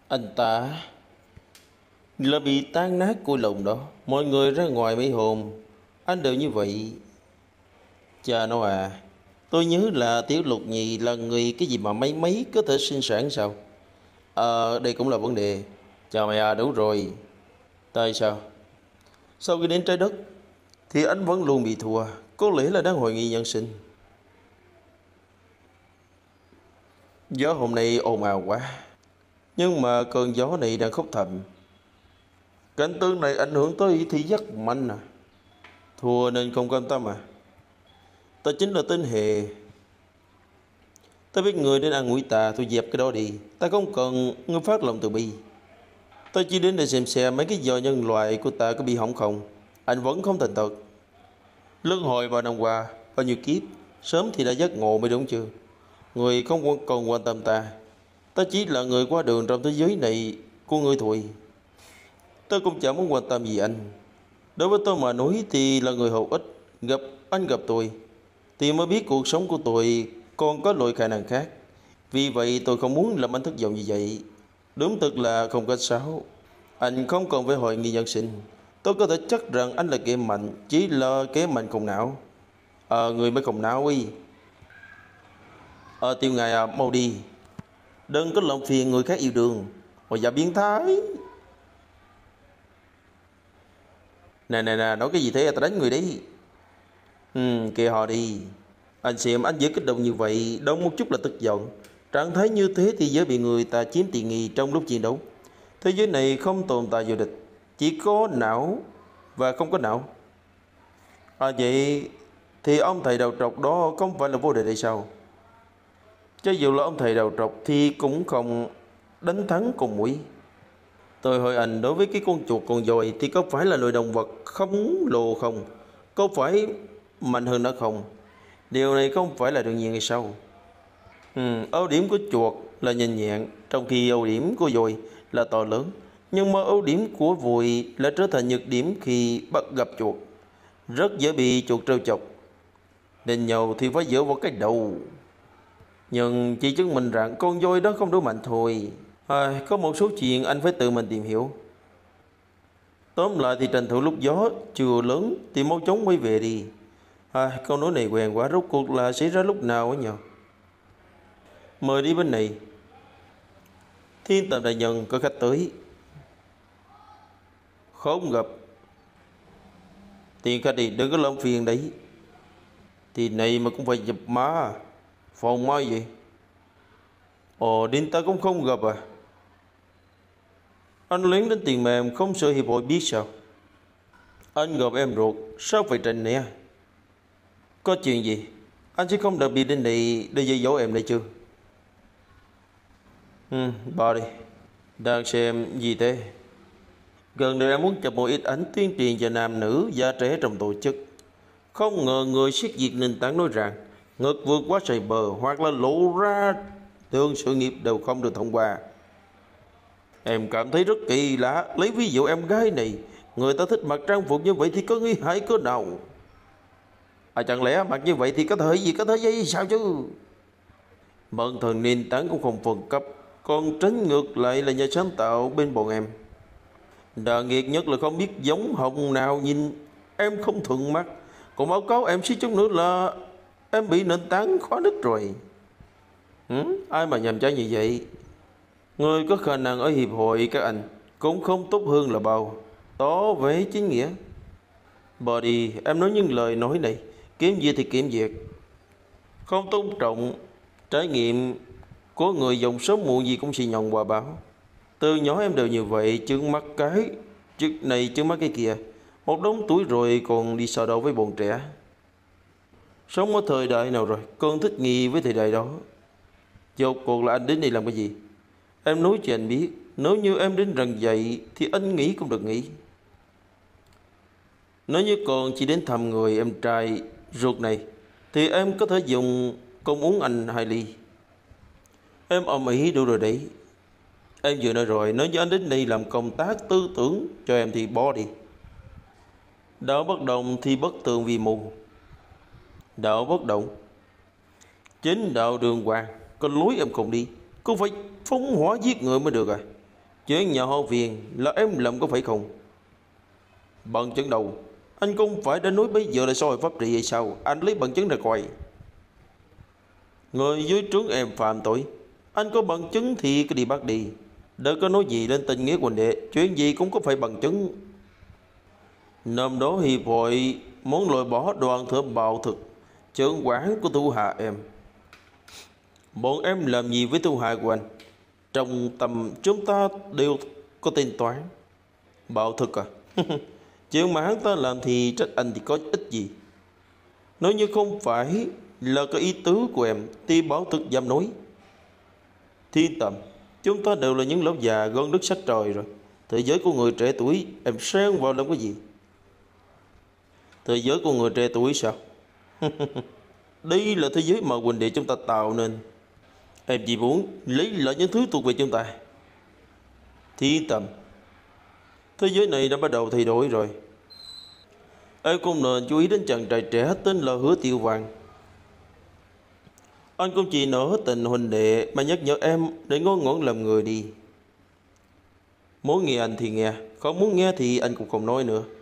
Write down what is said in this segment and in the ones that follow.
Anh ta là bị tan nát cõi lòng đó. Mọi người ra ngoài mấy hôm anh đều như vậy. Cha nó à, tôi nhớ là Tiểu Lục Nhì là người cái gì mà mấy mấy có thể sinh sản sao? Đây cũng là vấn đề. Chào mày à, đúng rồi. Tại sao? Sau khi đến trái đất thì anh vẫn luôn bị thua. Có lẽ là đang hoài nghi nhân sinh. Gió hôm nay ồn ào quá, nhưng mà cơn gió này đang khóc thầm. Cảnh tượng này ảnh hưởng tới thị giác mạnh à. Thua nên không quan tâm à? Ta chính là tên hề. Ta biết người đến ăn ngủi ta, tôi dẹp cái đó đi. Ta không cần người phát lòng từ bi. Ta chỉ đến để xem mấy cái do nhân loại của ta có bị hỏng không. Anh vẫn không thành thật. Luân hồi bao năm qua, bao nhiêu kiếp, sớm thì đã giác ngộ mới đúng chưa? Người không còn quan tâm ta. Ta chỉ là người qua đường trong thế giới này của người thôi. Ta cũng chẳng muốn quan tâm gì anh. Đối với tôi mà nói thì là người hữu ích. Gặp tôi thì mới biết cuộc sống của tôi còn có loại khả năng khác. Vì vậy tôi không muốn làm anh thất vọng như vậy. Đúng thật là không có sao. Anh không cần phải hoài nghi nhân sinh. Tôi có thể chắc rằng anh là kẻ mạnh, chỉ là kẻ mạnh không não. Người mới không não ý. Tiêu ngài à, mau đi. Đừng có lòng phiền người khác yêu đương. Hồi dạ biến thái. Nè, nói cái gì thế, ta đánh người đấy. Kệ họ đi. Anh xem anh dễ kích động như vậy, đâu một chút là tức giận. Trạng thái như thế thì dễ bị người ta chiếm tiện nghi trong lúc chiến đấu. Thế giới này không tồn tại vô địch, chỉ có não và không có não. Vậy thì ông thầy đầu trọc đó không phải là vô địch hay sao? Cho dù là ông thầy đầu trọc thì cũng không đánh thắng con muỗi. Tôi hỏi anh, đối với cái con chuột con dòi thì có phải là loài động vật khổng lồ không? Có phải mạnh hơn nó không? Điều này không phải là đương nhiên hay sao? Ưu điểm của chuột là nhanh nhẹn, trong khi ưu điểm của dòi là to lớn. Nhưng mà ưu điểm của vùi là trở thành nhược điểm khi bắt gặp chuột. Rất dễ bị chuột trêu chọc. Nên nhau thì phải dựa vào cái đầu. Nhưng chỉ chứng minh rằng con voi đó không đủ mạnh thôi. Có một số chuyện anh phải tự mình tìm hiểu. Tóm lại thì tranh thủ lúc gió chưa lớn thì mau chóng quay về đi. Câu nói này quen quá, rốt cuộc là xảy ra lúc nào ấy nhờ? Mời đi bên này. Thiên tầm đại nhân có khách tới. Không gặp. Tiền khách đi, đừng có làm phiền đấy. Thì này mà cũng phải dập má. Phòng má gì? Đến ta cũng không gặp à? Anh lén đến tiền mềm không sợ hiệp hội biết sao? Anh gặp em ruột, sao phải trình nè? Có chuyện gì? Anh sẽ không đặc biệt đến đây để dạy dỗ em đây chứ? Bỏ đi. Đang xem gì thế? Gần đây em muốn chụp một ít ảnh tuyên truyền cho nam nữ già trẻ trong tổ chức. Không ngờ người siết diệt nền tảng nói rằng ngực vượt quá sài bờ hoặc là lộ ra đường sự nghiệp đều không được thông qua. Em cảm thấy rất kỳ lạ. Lấy ví dụ em gái này, người ta thích mặc trang phục như vậy thì có nguy hại cỡ nào? Chẳng lẽ mặc như vậy thì có thể gì, có thể gì sao chứ? Bản thân nền tảng cũng không phân cấp, còn tránh ngược lại là nhà sáng tạo bên bọn em. Đà nghiệt nhất là không biết giống hồng nào nhìn em không thuận mắt. Còn báo cáo em xí chút nữa là em bị nền tảng khóa đứt rồi. Ai mà nhầm trái như vậy? Người có khả năng ở hiệp hội các anh cũng không tốt hơn là bao. Tỏ vẻ chính nghĩa. Body, em nói những lời nói này, kiếm việc thì kiếm việc, không tôn trọng trải nghiệm của người dùng sớm muộn gì cũng xì nhồng hòa báo. Từ nhỏ em đều như vậy, trừng mắt cái trước này trừng mắt cái kia. Một đống tuổi rồi còn đi so đấu với bọn trẻ. Sống ở thời đại nào rồi, con thích nghi với thời đại đó. Rốt cuộc là anh đến đây làm cái gì? Em nói cho anh biết, nếu như em đến răng dậy thì anh nghĩ cũng được nghĩ. Nếu như con chỉ đến thăm người em trai ruột này thì em có thể dùng công uống anh 2 ly. Em ầm ĩ đủ rồi đấy. Em vừa nói rồi, nếu như anh đến đây làm công tác tư tưởng cho em thì bỏ đi. Đạo bất động thì bất tường vì mù. Đạo bất động chính đạo đường hoàng, có lối em không đi, cũng phải phóng hỏa giết người mới được à? Chuyện nhà họ Viên là em làm có phải không? Bằng chứng đâu? Anh không phải đã nói bây giờ là xã hội pháp trị hay sao? Anh lấy bằng chứng ra coi. Người dưới trướng em phạm tội, anh có bằng chứng thì cứ đi bắt đi. Đừng có nói gì lên tình nghĩa huynh đệ. Chuyện gì cũng có phải bằng chứng. Năm đó hiệp hội muốn loại bỏ đoàn thượng bạo thực, trưởng quản của Thu Hà em. Bọn em làm gì với Thu Hà của anh? Trong tầm chúng ta đều có tính toán. Bạo thực à? Chuyện mà hắn ta làm thì trách anh thì có ích gì? Nếu như không phải là cái ý tứ của em thì bảo thực dám nói. Thiên tầm, chúng ta đều là những lão già gân nước sách trời rồi. Thế giới của người trẻ tuổi em xen vào làm cái gì? Thế giới của người trẻ tuổi sao? Đây là thế giới mà huynh đệ chúng ta tạo nên. Em chỉ muốn lấy lại những thứ thuộc về chúng ta. Thiên tầm, thế giới này đã bắt đầu thay đổi rồi. Em cũng nên chú ý đến chàng trai trẻ tên là Hứa Tiêu Văn. Anh cũng chỉ nỡ tình huynh đệ mà nhắc nhở em để ngoan ngoãn làm người đi. Muốn nghe anh thì nghe, không muốn nghe thì anh cũng không nói nữa.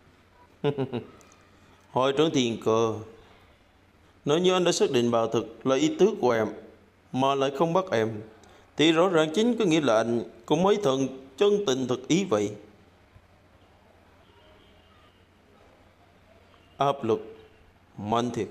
Hội trưởng Tiền Cờ, nếu như anh đã xác định bạo thực là ý tứ của em mà lại không bắt em, thì rõ ràng chính có nghĩa là anh cũng mấy thần chân tình thực ý vậy. Áp lực mạnh thiệt.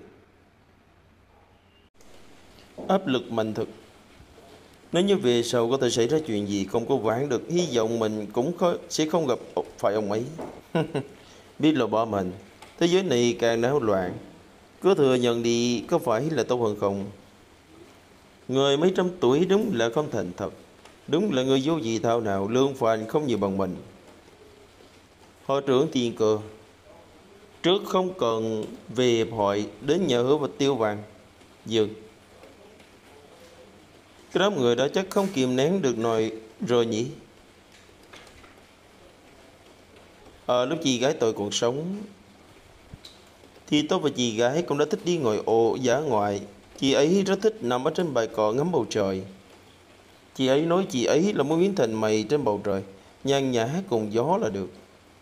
Áp lực mạnh thực. Nếu như về sau có thể xảy ra chuyện gì không có vãn được, hy vọng mình cũng sẽ không gặp phải ông ấy. Biết là bỏ mình, thế giới này càng náo loạn. Cứ thừa nhận đi có phải là tốt hơn không? Người mấy trăm tuổi đúng là không thành thật. Đúng là người vô gì thao nào, lương phàn không nhiều bằng mình. Hội trưởng Tiền Cờ, trước không cần về hiệp hội đến nhà Hứa và Tiêu Vàng. Dừng. Cái đám người đó chắc không kìm nén được nồi rồi nhỉ? Lúc chị gái tôi còn sống thì tôi và chị gái cũng đã thích đi ngồi ô dã ngoại. Chị ấy rất thích nằm ở trên bãi cỏ ngắm bầu trời. Chị ấy nói chị ấy là muốn biến thành mây trên bầu trời, nhan nhã cùng gió là được.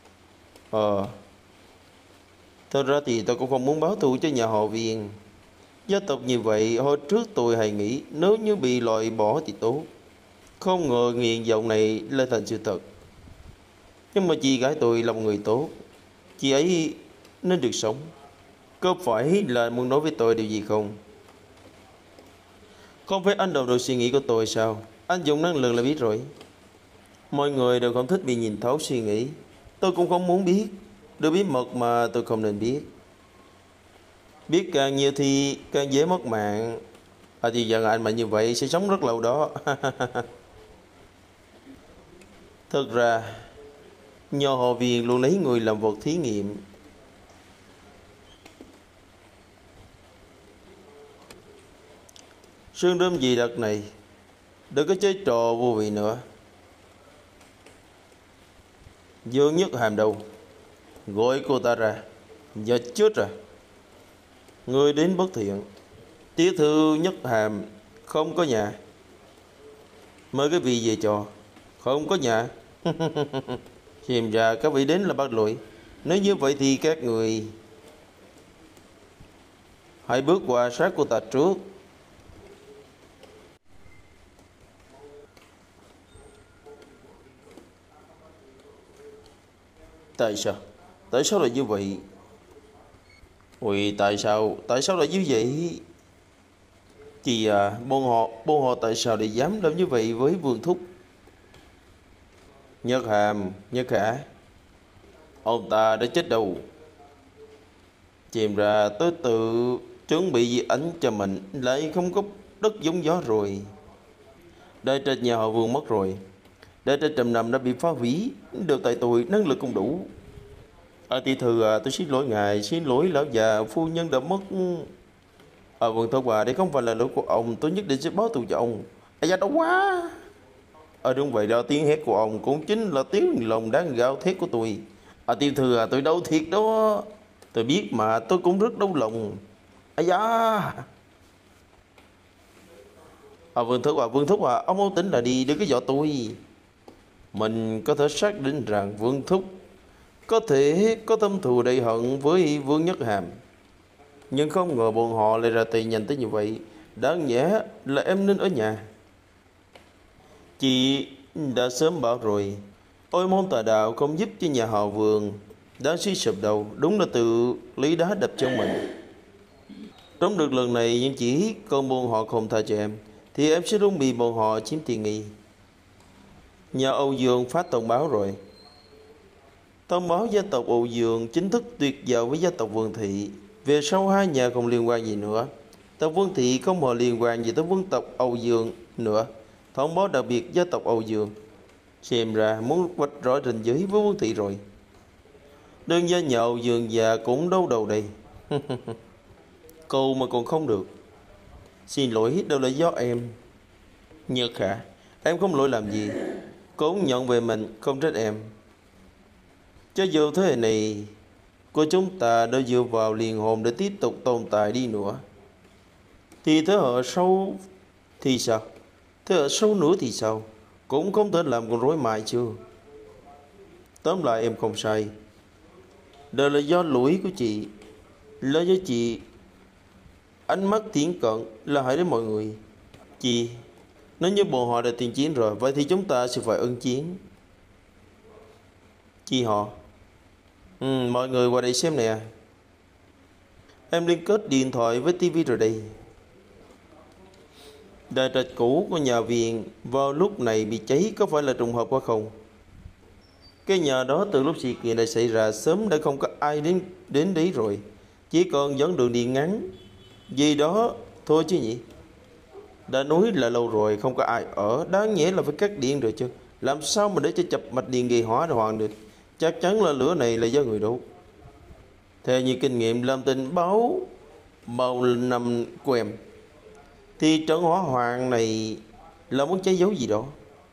Thật ra thì tôi cũng không muốn báo thù cho nhà họ Viên. Gia tộc như vậy hồi trước tôi hay nghĩ nếu như bị loại bỏ thì tốt. Không ngờ nghiện vọng này lại thành sự thật. Nhưng mà chị gái tôi là một người tốt, chị ấy nên được sống. Có phải là muốn nói với tôi điều gì không? Không phải anh đồng đội suy nghĩ của tôi sao? Anh dùng năng lượng là biết rồi. Mọi người đều không thích bị nhìn thấu suy nghĩ. Tôi cũng không muốn biết. Được bí mật mà tôi không nên biết. Biết càng nhiều thì càng dễ mất mạng. Thì giờ anh mà như vậy sẽ sống rất lâu đó. Thật ra nhà họ Viên luôn lấy người làm vật thí nghiệm. Sương đêm gì đợt này, đừng có chơi trò vô vị nữa. Dương Nhất Hàm đâu? Gọi cô ta ra. Giờ chết rồi. Người đến bất thiện. Tiểu thư Nhất Hàm không có nhà. Mời cái vị về trò. Không có nhà. Xem ra các vị đến là bắt lỗi. Nếu như vậy thì các người hãy bước qua sát cô ta trước. Tại sao? Tại sao lại như vậy? Ôi tại sao? Tại sao lại như vậy? Chị bọn họ tại sao lại dám làm như vậy với Vương Thúc? Nhất Hàm, Nhất Khả, ông ta đã chết đâu? Chìm ra tới tự chuẩn bị di ảnh cho mình, lại không có đất giống gió rồi. Đại trạch nhà họ Vương mất rồi. Đại trạch trăm năm đã bị phá hủy. Được tại tôi năng lực không đủ. Tỷ thư tôi xin lỗi ngài, xin lỗi lão già, phu nhân đã mất. Vương Thúc đây không phải là lỗi của ông, tôi nhất định sẽ báo thù cho ông. Da đau quá. Đúng vậy đó, tiếng hét của ông cũng chính là tiếng lòng đáng gào thét của tôi. Tiểu thư tôi đau thiệt đó. Tôi biết mà, tôi cũng rất đau lòng. Da. Vương Thúc ông tính là đi, đừng có dọa tôi. Mình có thể xác định rằng Vương Thúc có thể có thâm thù đại hận với Vương Nhất Hàm, nhưng không ngờ bọn họ lại ra tay nhanh tới như vậy. Đáng nhẽ là em nên ở nhà. Chị đã sớm bảo rồi, ôi môn tà đạo không giúp cho nhà họ Vương đáng suy sụp đầu, đúng là tự lấy đá đập chân mình. Trống được lần này, nhưng chỉ còn bọn họ không tha cho em thì em sẽ luôn bị bọn họ chiếm tiện nghi. Nhà Âu Dương phát thông báo rồi. Thông báo gia tộc Âu Dương chính thức tuyệt giao với gia tộc Vương Thị. Về sau hai nhà không liên quan gì nữa. Tộc Vương Thị không hề liên quan gì tới vương tộc Âu Dương nữa. Thông báo đặc biệt gia tộc Âu Dương. Xem ra muốn vạch rõ ranh giới với Vương Thị rồi. Đơn gia nhà Âu Dương già cũng đâu đầu đây. Câu mà còn không được. Xin lỗi, đâu là do em. Nhật hả? Em không lỗi làm gì. Cũng nhận về mình, không trách em. Cho dù thế hệ này của chúng ta đã dựa vào liền hồn để tiếp tục tồn tại đi nữa, thì thế hệ sau thì sao? Thế hệ sau nữa thì sao? Cũng không thể làm con rối mãi chưa? Tóm lại em không sai. Đây là do lỗi của chị. Là do chị ánh mắt thiển cận là hại đến mọi người. Chị, nếu như bọn họ đã tiền chiến rồi, vậy thì chúng ta sẽ phải ưng chiến. Chị họ. Mọi người qua đây xem nè. Em liên kết điện thoại với tivi rồi đây. Đại trạch cũ của nhà viện vào lúc này bị cháy có phải là trùng hợp quá không? Cái nhà đó từ lúc sự kiện này xảy ra sớm đã không có ai đến đấy rồi. Chỉ còn dẫn đường điện ngắn gì đó thôi chứ nhỉ. Đã nói là lâu rồi không có ai ở, đáng nhẽ là phải cắt điện rồi chứ. Làm sao mà để cho chập mạch điện gây hỏa hoàn được? Chắc chắn là lửa này là do người đốt. Theo như kinh nghiệm làm tình báo bao năm của em, thì trận hỏa hoạn này là muốn cháy giấu gì đó.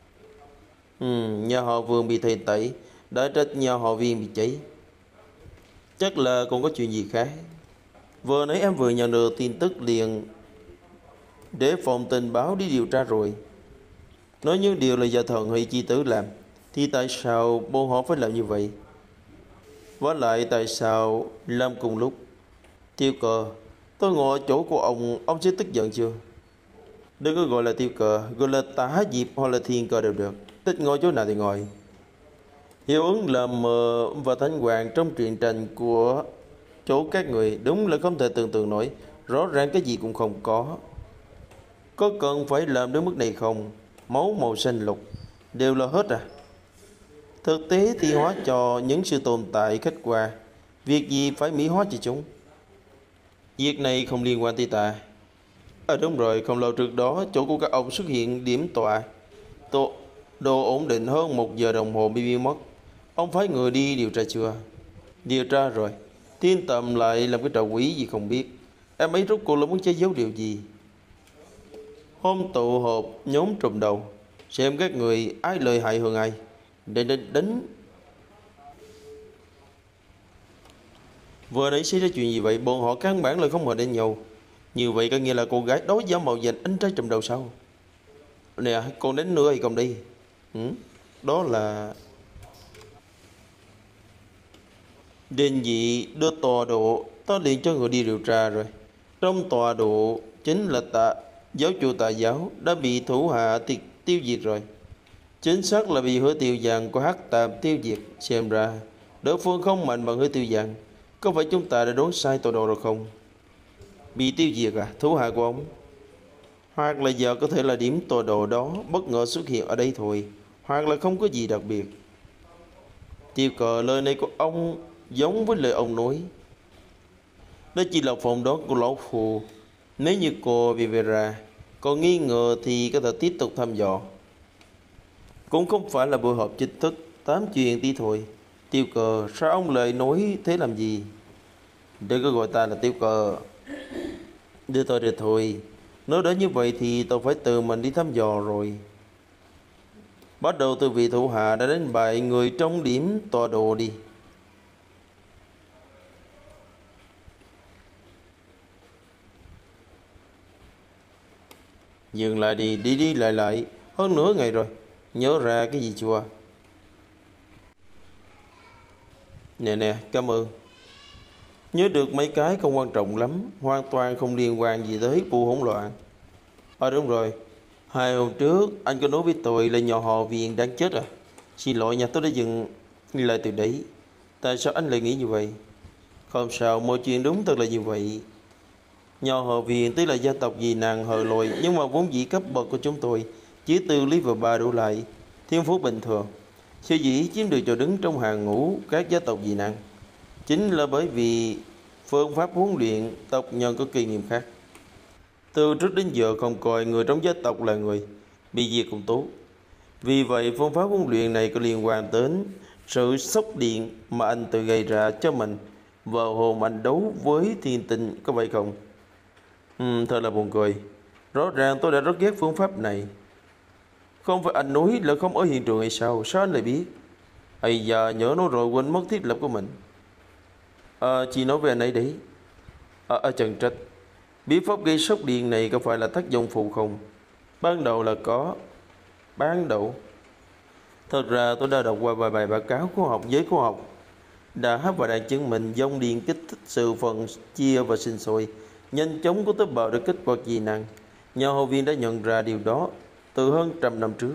Nhà họ Vương bị thầy tẩy, đã trách nhà họ Viên bị cháy. Chắc là còn có chuyện gì khác. Vừa nãy em vừa nhận được tin tức liền để phòng tình báo đi điều tra rồi. Nói những điều là do thần hay chi tử làm, thì tại sao bọn họ phải làm như vậy? Với lại tại sao làm cùng lúc? Tiêu Cờ, tôi ngồi ở chỗ của ông sẽ tức giận chưa? Đừng có gọi là Tiêu Cờ, gọi là Tả Diệp hoặc là Thiên Cờ đều được. Thích ngồi chỗ nào thì ngồi. Hiệu ứng là mờ và thánh hoàng trong truyện tranh của chỗ các người đúng là không thể tưởng tượng nổi. Rõ ràng cái gì cũng không có. Có cần phải làm đến mức này không? Máu màu xanh lục đều là hết à? Thực tế thì hóa cho những sự tồn tại khách quan. Việc gì phải mỹ hóa cho chúng? Việc này không liên quan tới ta. Đúng rồi, không lâu trước đó chỗ của các ông xuất hiện điểm tọa đồ ổn định hơn 1 giờ đồng hồ bị biến mất. Ông phái người đi điều tra chưa? Điều tra rồi. Thiên Tầm lại làm cái trò quỷ gì không biết. Em ấy rốt cuộc là muốn che giấu điều gì? Hôm tụ họp nhóm trùm đầu, xem các người ai lợi hại hơn ai. Đánh. Vừa nãy xảy ra chuyện gì vậy? Bọn họ căn bản là không hề đến nhau. Như vậy có nghĩa là cô gái đối dám mạo danh anh trai trùm đầu sao? Nè, con đến nữa hay không đi? Đó là Đền dị đưa tọa độ. Tao liền cho người đi điều tra rồi. Trong tọa độ chính là giáo chủ Tà giáo đã bị thủ hạ tiêu diệt rồi. Chính xác là bị Hứa Tiêu Giang của Hắc Tạp tiêu diệt. Xem ra đối phương không mạnh bằng Hứa Tiêu Giang. Có phải chúng ta đã đoán sai tọa độ rồi không? Bị tiêu diệt à? Thủ hạ của ông? Hoặc là giờ có thể là điểm tọa độ đó bất ngờ xuất hiện ở đây thôi, hoặc là không có gì đặc biệt. Tiêu Cờ, lời này của ông giống với lời ông nói. Đó chỉ là phỏng đoán của lão phù. Nếu như cô Vivera còn nghi ngờ thì có thể tiếp tục thăm dò. Cũng không phải là buổi họp chính thức, tám chuyện tí thôi. Tiêu Cờ, sao ông lại nói thế làm gì? Đừng có gọi ta là Tiêu Cờ. Đưa tôi được thôi. Nếu đã như vậy thì tôi phải tự mình đi thăm dò rồi. Bắt đầu từ vị thủ hạ đã đánh bại người trong điểm tọa độ đi. Dừng lại đi lại. Hơn nửa ngày rồi. Nhớ ra cái gì chưa? Nè nè, cảm ơn. Nhớ được mấy cái không quan trọng lắm, hoàn toàn không liên quan gì tới vụ hỗn loạn. Đúng rồi, 2 hôm trước anh có nói với tôi là nhỏ họ Viên đang chết à? Xin lỗi nha, tôi đã dừng lại từ đấy. Tại sao anh lại nghĩ như vậy? Không sao, mọi chuyện đúng thật là như vậy. Nhỏ họ Viên tức là gia tộc gì nàng hờ lội, nhưng mà vốn dĩ cấp bậc của chúng tôi chỉ từ lý và ba đổ lại, thiên phú bình thường. Sở dĩ chiếm được chỗ đứng trong hàng ngũ các gia tộc dị năng chính là bởi vì phương pháp huấn luyện tộc nhân có kinh nghiệm khác. Từ trước đến giờ không coi người trong gia tộc là người, bị diệt cũng tốt. Vì vậy phương pháp huấn luyện này có liên quan đến sự sốc điện mà anh tự gây ra cho mình vào hôm anh đấu với thiên tinh, có vậy không? Thật là buồn cười. Rõ ràng tôi đã rất ghét phương pháp này. Không phải anh nói là không ở hiện trường hay sao? Sao anh lại biết? Ây da, nhớ nó rồi, quên mất thiết lập của mình. Chị nói về anh ấy đấy. Trần Trạch, bí pháp gây sốc điện này có phải là tác dụng phụ không? Ban đầu là có. Ban đầu? Thật ra tôi đã đọc qua vài bài báo cáo khoa học, giới khoa học đã và đang chứng minh dòng điện kích thích sự phân chia và sinh sôi nhanh chóng có tế bào được kích hoạt dị năng. Nhà học viên đã nhận ra điều đó từ hơn trăm năm trước.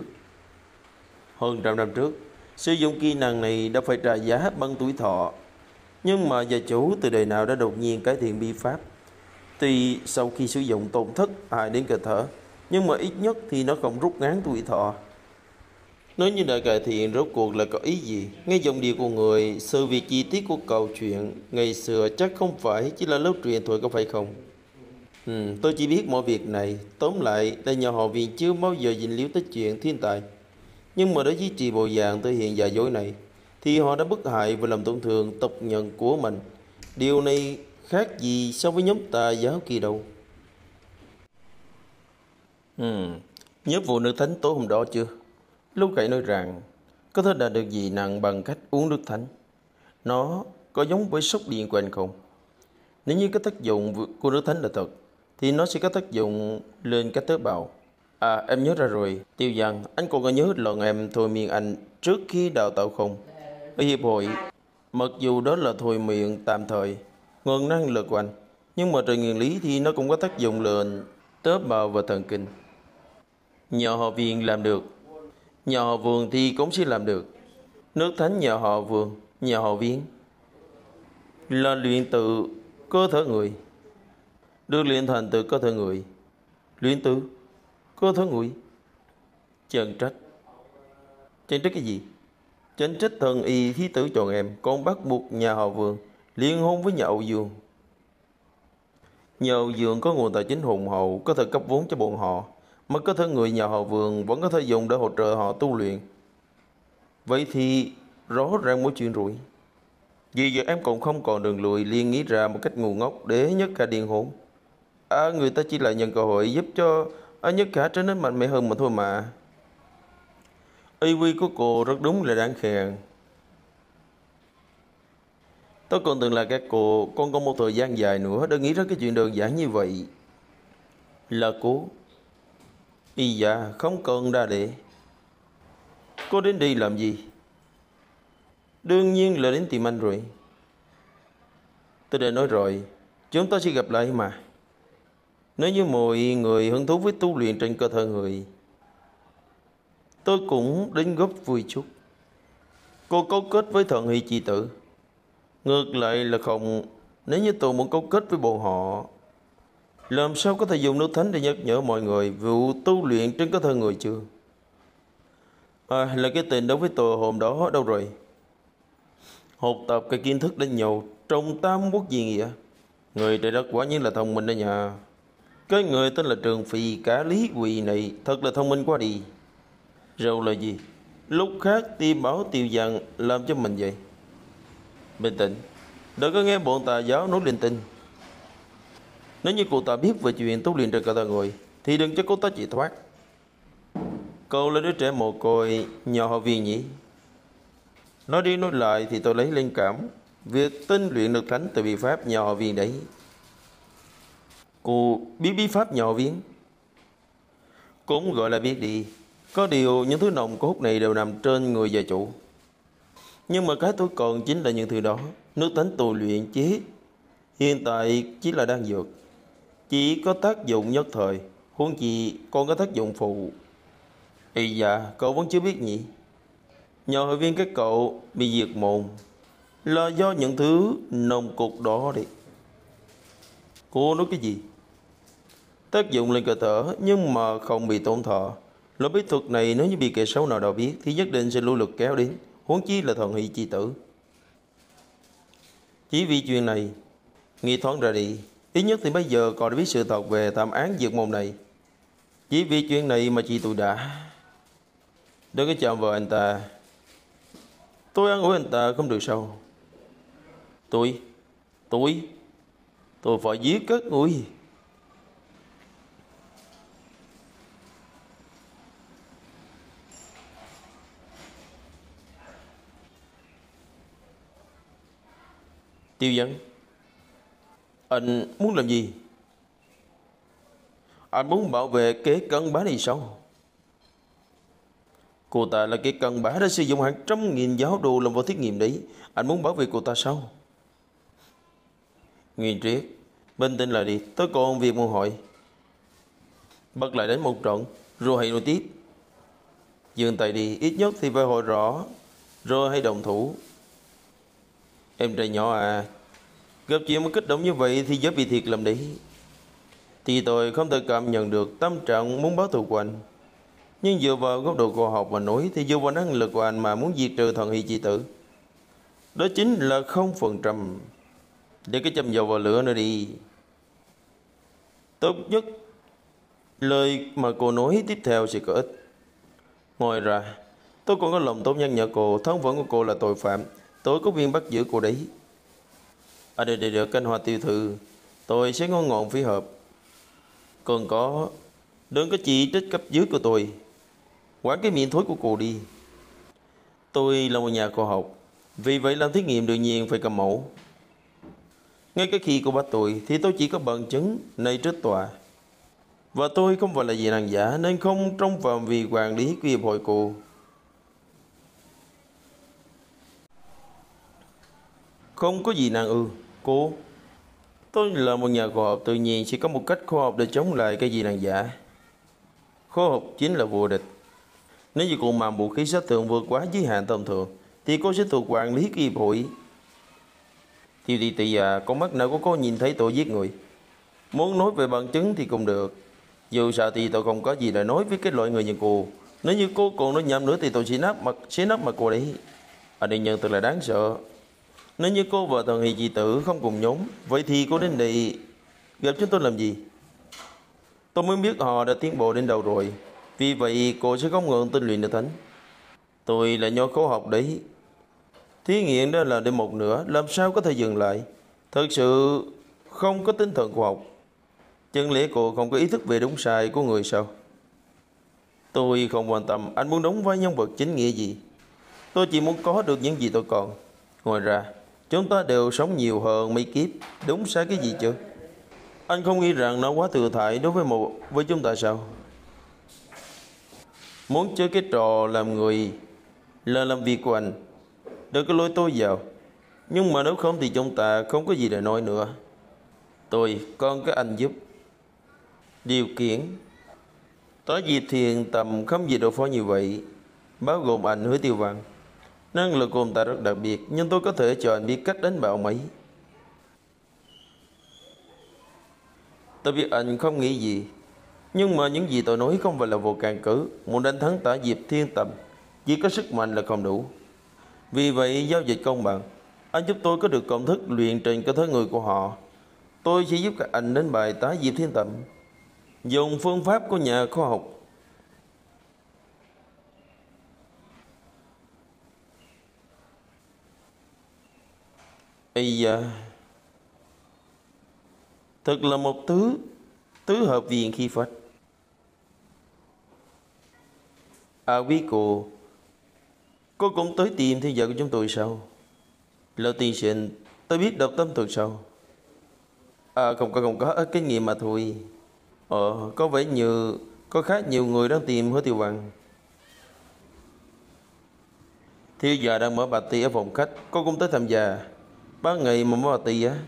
Hơn trăm năm trước, sử dụng kỹ năng này đã phải trả giá bằng tuổi thọ. Nhưng mà gia chủ từ đời nào đã đột nhiên cải thiện bí pháp. Tuy sau khi sử dụng tổn thất hại đến cơ thể, nhưng mà ít nhất thì nó không rút ngắn tuổi thọ. Nếu như đã cải thiện rốt cuộc là có ý gì? Nghe giọng điệu của người, sự việc chi tiết của câu chuyện ngày xưa chắc không phải chỉ là lớp truyền thôi, có phải không? Tôi chỉ biết mọi việc này. Tóm lại là nhà họ Viên chưa bao giờ dính líu tới chuyện thiên tài. Nhưng mà để duy trì bộ dạng thể hiện giả dối này thì họ đã bức hại và làm tổn thương tộc nhân của mình. Điều này khác gì so với nhóm tà giáo kia đâu. Nhớ vụ nước thánh tối hôm đó chưa? Lúc Cậy nói rằng có thể đạt được dị năng bằng cách uống nước thánh. Nó có giống với sốc điện của anh không? Nếu như cái tác dụng của nước thánh là thật thì nó sẽ có tác dụng lên các tế bào. Em nhớ ra rồi, Tiêu Văn, anh còn có nhớ lần em thôi miên anh trước khi đào tạo không? Ở hiệp hội, mặc dù đó là thôi miên tạm thời, nguồn năng lực của anh, nhưng mà trên nguyên lý thì nó cũng có tác dụng lên tế bào và thần kinh. Nhà họ Viên làm được, nhà họ Vương thì cũng sẽ làm được. Nước thánh nhà họ Vương, nhà họ Viên là luyện từ cơ thể người, được luyện thành từ cơ thể người. Luyện từ cơ thể người? Trần Trách cái gì? Trần Trách thần y thí tử chọn em, còn bắt buộc nhà họ Vương liên hôn với nhà Âu Dương. Nhà Âu Dương có nguồn tài chính hùng hậu, có thể cấp vốn cho bọn họ, mà có thể người nhà họ Vương vẫn có thể dùng để hỗ trợ họ tu luyện. Vậy thì rõ ràng mỗi chuyện rồi. Vì giờ em cũng không còn đường lùi, liền nghĩ ra một cách ngu ngốc để nhất cả điên hôn. Người ta chỉ là nhân cơ hội giúp cho nhất cả trở nên mạnh mẽ hơn mà thôi mà. Ý quy của cô rất đúng là đáng khen. Tôi còn tưởng là các cô còn có một thời gian dài nữa để nghĩ ra cái chuyện đơn giản như vậy. Là cô? Dạ, không cần đa đệ. Cô đến đây làm gì? Đương nhiên là đến tìm anh rồi. Tôi đã nói rồi, chúng ta sẽ gặp lại mà. Nếu như mọi người hứng thú với tu luyện trên cơ thể người, tôi cũng đến góp vui chút. Cô cấu kết với thần hy chi tử. Ngược lại là không. Nếu như tôi muốn cấu kết với bọn họ, làm sao có thể dùng nước thánh để nhắc nhở mọi người vụ tu luyện trên cơ thể người chưa? Là cái tên đối với tôi hôm đó đâu rồi? Học tập cái kiến thức đánh nhau trong tam quốc gì nghĩa. Người trời đất quả nhiên là thông minh đó nha. Cái người tên là Trường Phi cả Lý Quỳ này thật là thông minh quá đi. Rồi là gì? Lúc khác tìm báo Tiêu Văn làm cho mình vậy. Bình tĩnh, đừng có nghe bọn tà giáo nói linh tinh. Nếu như cô ta biết về chuyện tu luyện trên cơ thể người thì đừng cho cô ta chạy thoát. Cậu là đứa trẻ mồ côi nhà họ Viên nhỉ? Nói đi nói lại thì tôi lấy linh cảm việc tinh luyện được thánh từ bí pháp nhà họ Viên đấy. Cô biết bí pháp nhà họ Viên? Cũng gọi là biết đi. Có điều những thứ nồng cốt này đều nằm trên người gia chủ. Nhưng mà cái tôi còn chính là những thứ đó. Nước tánh tôi luyện chế hiện tại chỉ là đan dược, chỉ có tác dụng nhất thời, huống chi còn có tác dụng phụ. Ây dạ, cậu vẫn chưa biết nhỉ? Nhờ hội viên các cậu bị diệt môn là do những thứ nồng cục đó đấy. Cô nói cái gì? Tác dụng lên cơ thể nhưng mà không bị tổn thọ. Loại bí thuật này nếu như bị kẻ xấu nào đó biết thì nhất định sẽ lưu lực kéo đến, huống chi là thần hy chi tử. Chỉ vì chuyện này, nghĩ thoáng ra đi, ít nhất thì bây giờ còn đã biết sự thật về thảm án diệt môn này. Chỉ vì chuyện này mà chị tôi đã... Đừng có chạm vào anh ta. Tôi ăn ủi anh ta không được sao? Tôi Tôi phải giết các người. Tiêu Dân, anh muốn làm gì? Anh muốn bảo vệ kế cân bá này sao? Cô ta là kế cân bá đã sử dụng hàng trăm nghìn giáo đồ làm vào thí nghiệm đấy. Anh muốn bảo vệ cô ta sao? Nguyên Triết, bình tĩnh lại đi, tôi còn việc muốn hỏi. Bắt lại đánh một trận, rồi hãy nói tiếp. Dừng tay đi, ít nhất thì phải hỏi rõ, rồi hãy đồng thủ. Em trai nhỏ à, gặp chuyện mà kích động như vậy thì dễ bị thiệt lầm đấy. Thì tôi không thể cảm nhận được tâm trạng muốn báo thù của anh. Nhưng dựa vào góc độ khoa học mà nói thì dựa vào năng lực của anh mà muốn diệt trừ thần hy chi tử, đó chính là 0%. Để cái châm dầu vào lửa nữa đi. Tốt nhất lời mà cô nói tiếp theo sẽ có ích. Ngoài ra, tôi còn có lòng tốt nhắc nhở cô, thân phận của cô là tội phạm, tôi có quyền bắt giữ cô đấy. À để canh hoa tiêu thư, tôi sẽ ngon ngọt phối hợp. Còn có, đừng có chỉ trích cấp dưới của tôi. Quản cái miệng thối của cô đi. Tôi là một nhà khoa học, vì vậy làm thí nghiệm đương nhiên phải cầm mẫu. Ngay cả khi cô bắt tôi thì tôi chỉ có bằng chứng này trước tòa. Và tôi không phải là dị năng giả nên không trong phạm vi quản lý của hiệp hội cô. Không có gì năng cô. Tôi là một nhà khoa học, tự nhiên sẽ có một cách khoa học để chống lại cái dị năng giả. Khoa học chính là vô địch. Nếu như cô mang vũ khí sát thương vượt quá giới hạn thông thường thì cô sẽ thuộc quản lý của hiệp hội. Tiêu Tỷ Tỷ à, con mắt nào của cô nhìn thấy tôi giết người? Muốn nói về bằng chứng thì cũng được. Dù sao thì tôi không có gì để nói với cái loại người như cô. Nếu như cô còn nói nhầm nữa thì tôi sẽ nắp mặt cô đấy. Anh đây nhận thật là đáng sợ. Nếu như cô và thần hy chị tử không cùng nhóm, vậy thì cô đến đây gặp chúng tôi làm gì? Tôi mới biết họ đã tiến bộ đến đâu rồi. Vì vậy cô sẽ không ngừng tinh luyện được thánh. Tôi là nho khoa học đấy. Thí nghiệm đó là đến một nửa, làm sao có thể dừng lại? Thật sự không có tinh thần khoa học. Chân lẽ cô không có ý thức về đúng sai của người sao? Tôi không quan tâm anh muốn đóng vai nhân vật chính nghĩa gì. Tôi chỉ muốn có được những gì tôi còn. Ngoài ra, chúng ta đều sống nhiều hơn mấy kiếp. Đúng sai cái gì chứ? Anh không nghĩ rằng nó quá thừa thãi đối với chúng ta sao? Muốn chơi cái trò làm người là làm việc của anh, đừng có lôi tôi vào. Nhưng mà nếu không thì chúng ta không có gì để nói nữa. Tôi còn có anh giúp. Điều kiện Tỏ dịp thiền tầm không gì độ phó như vậy, bao gồm anh Hứa Tiêu Văn. Năng lực của ông ta rất đặc biệt, nhưng tôi có thể cho anh biết cách đánh bại ông ấy. Tôi biết anh không nghĩ gì, nhưng mà những gì tôi nói không phải là vô căn cứ. Muốn đánh thắng Tả Diệp Thiên Tầm, chỉ có sức mạnh là không đủ. Vì vậy giao dịch công bằng. Anh giúp tôi có được công thức luyện trên cơ thể người của họ. Tôi sẽ giúp các anh đánh bại Tả Diệp Thiên Tầm, dùng phương pháp của nhà khoa học. Ây da, thật là một tứ hợp viện khi phách. À quý cô cũng tới tìm thiên vợ của chúng tôi sao? Lão tiên sinh, tôi biết đọc tâm thuật sao? À không có ít kinh nghiệm mà thôi. Có vẻ có khá nhiều người đang tìm Hứa Tiêu Văn. Thiếu gia đang mở party ở phòng khách, con cũng tới tham gia. Ban ngày mà mở party á?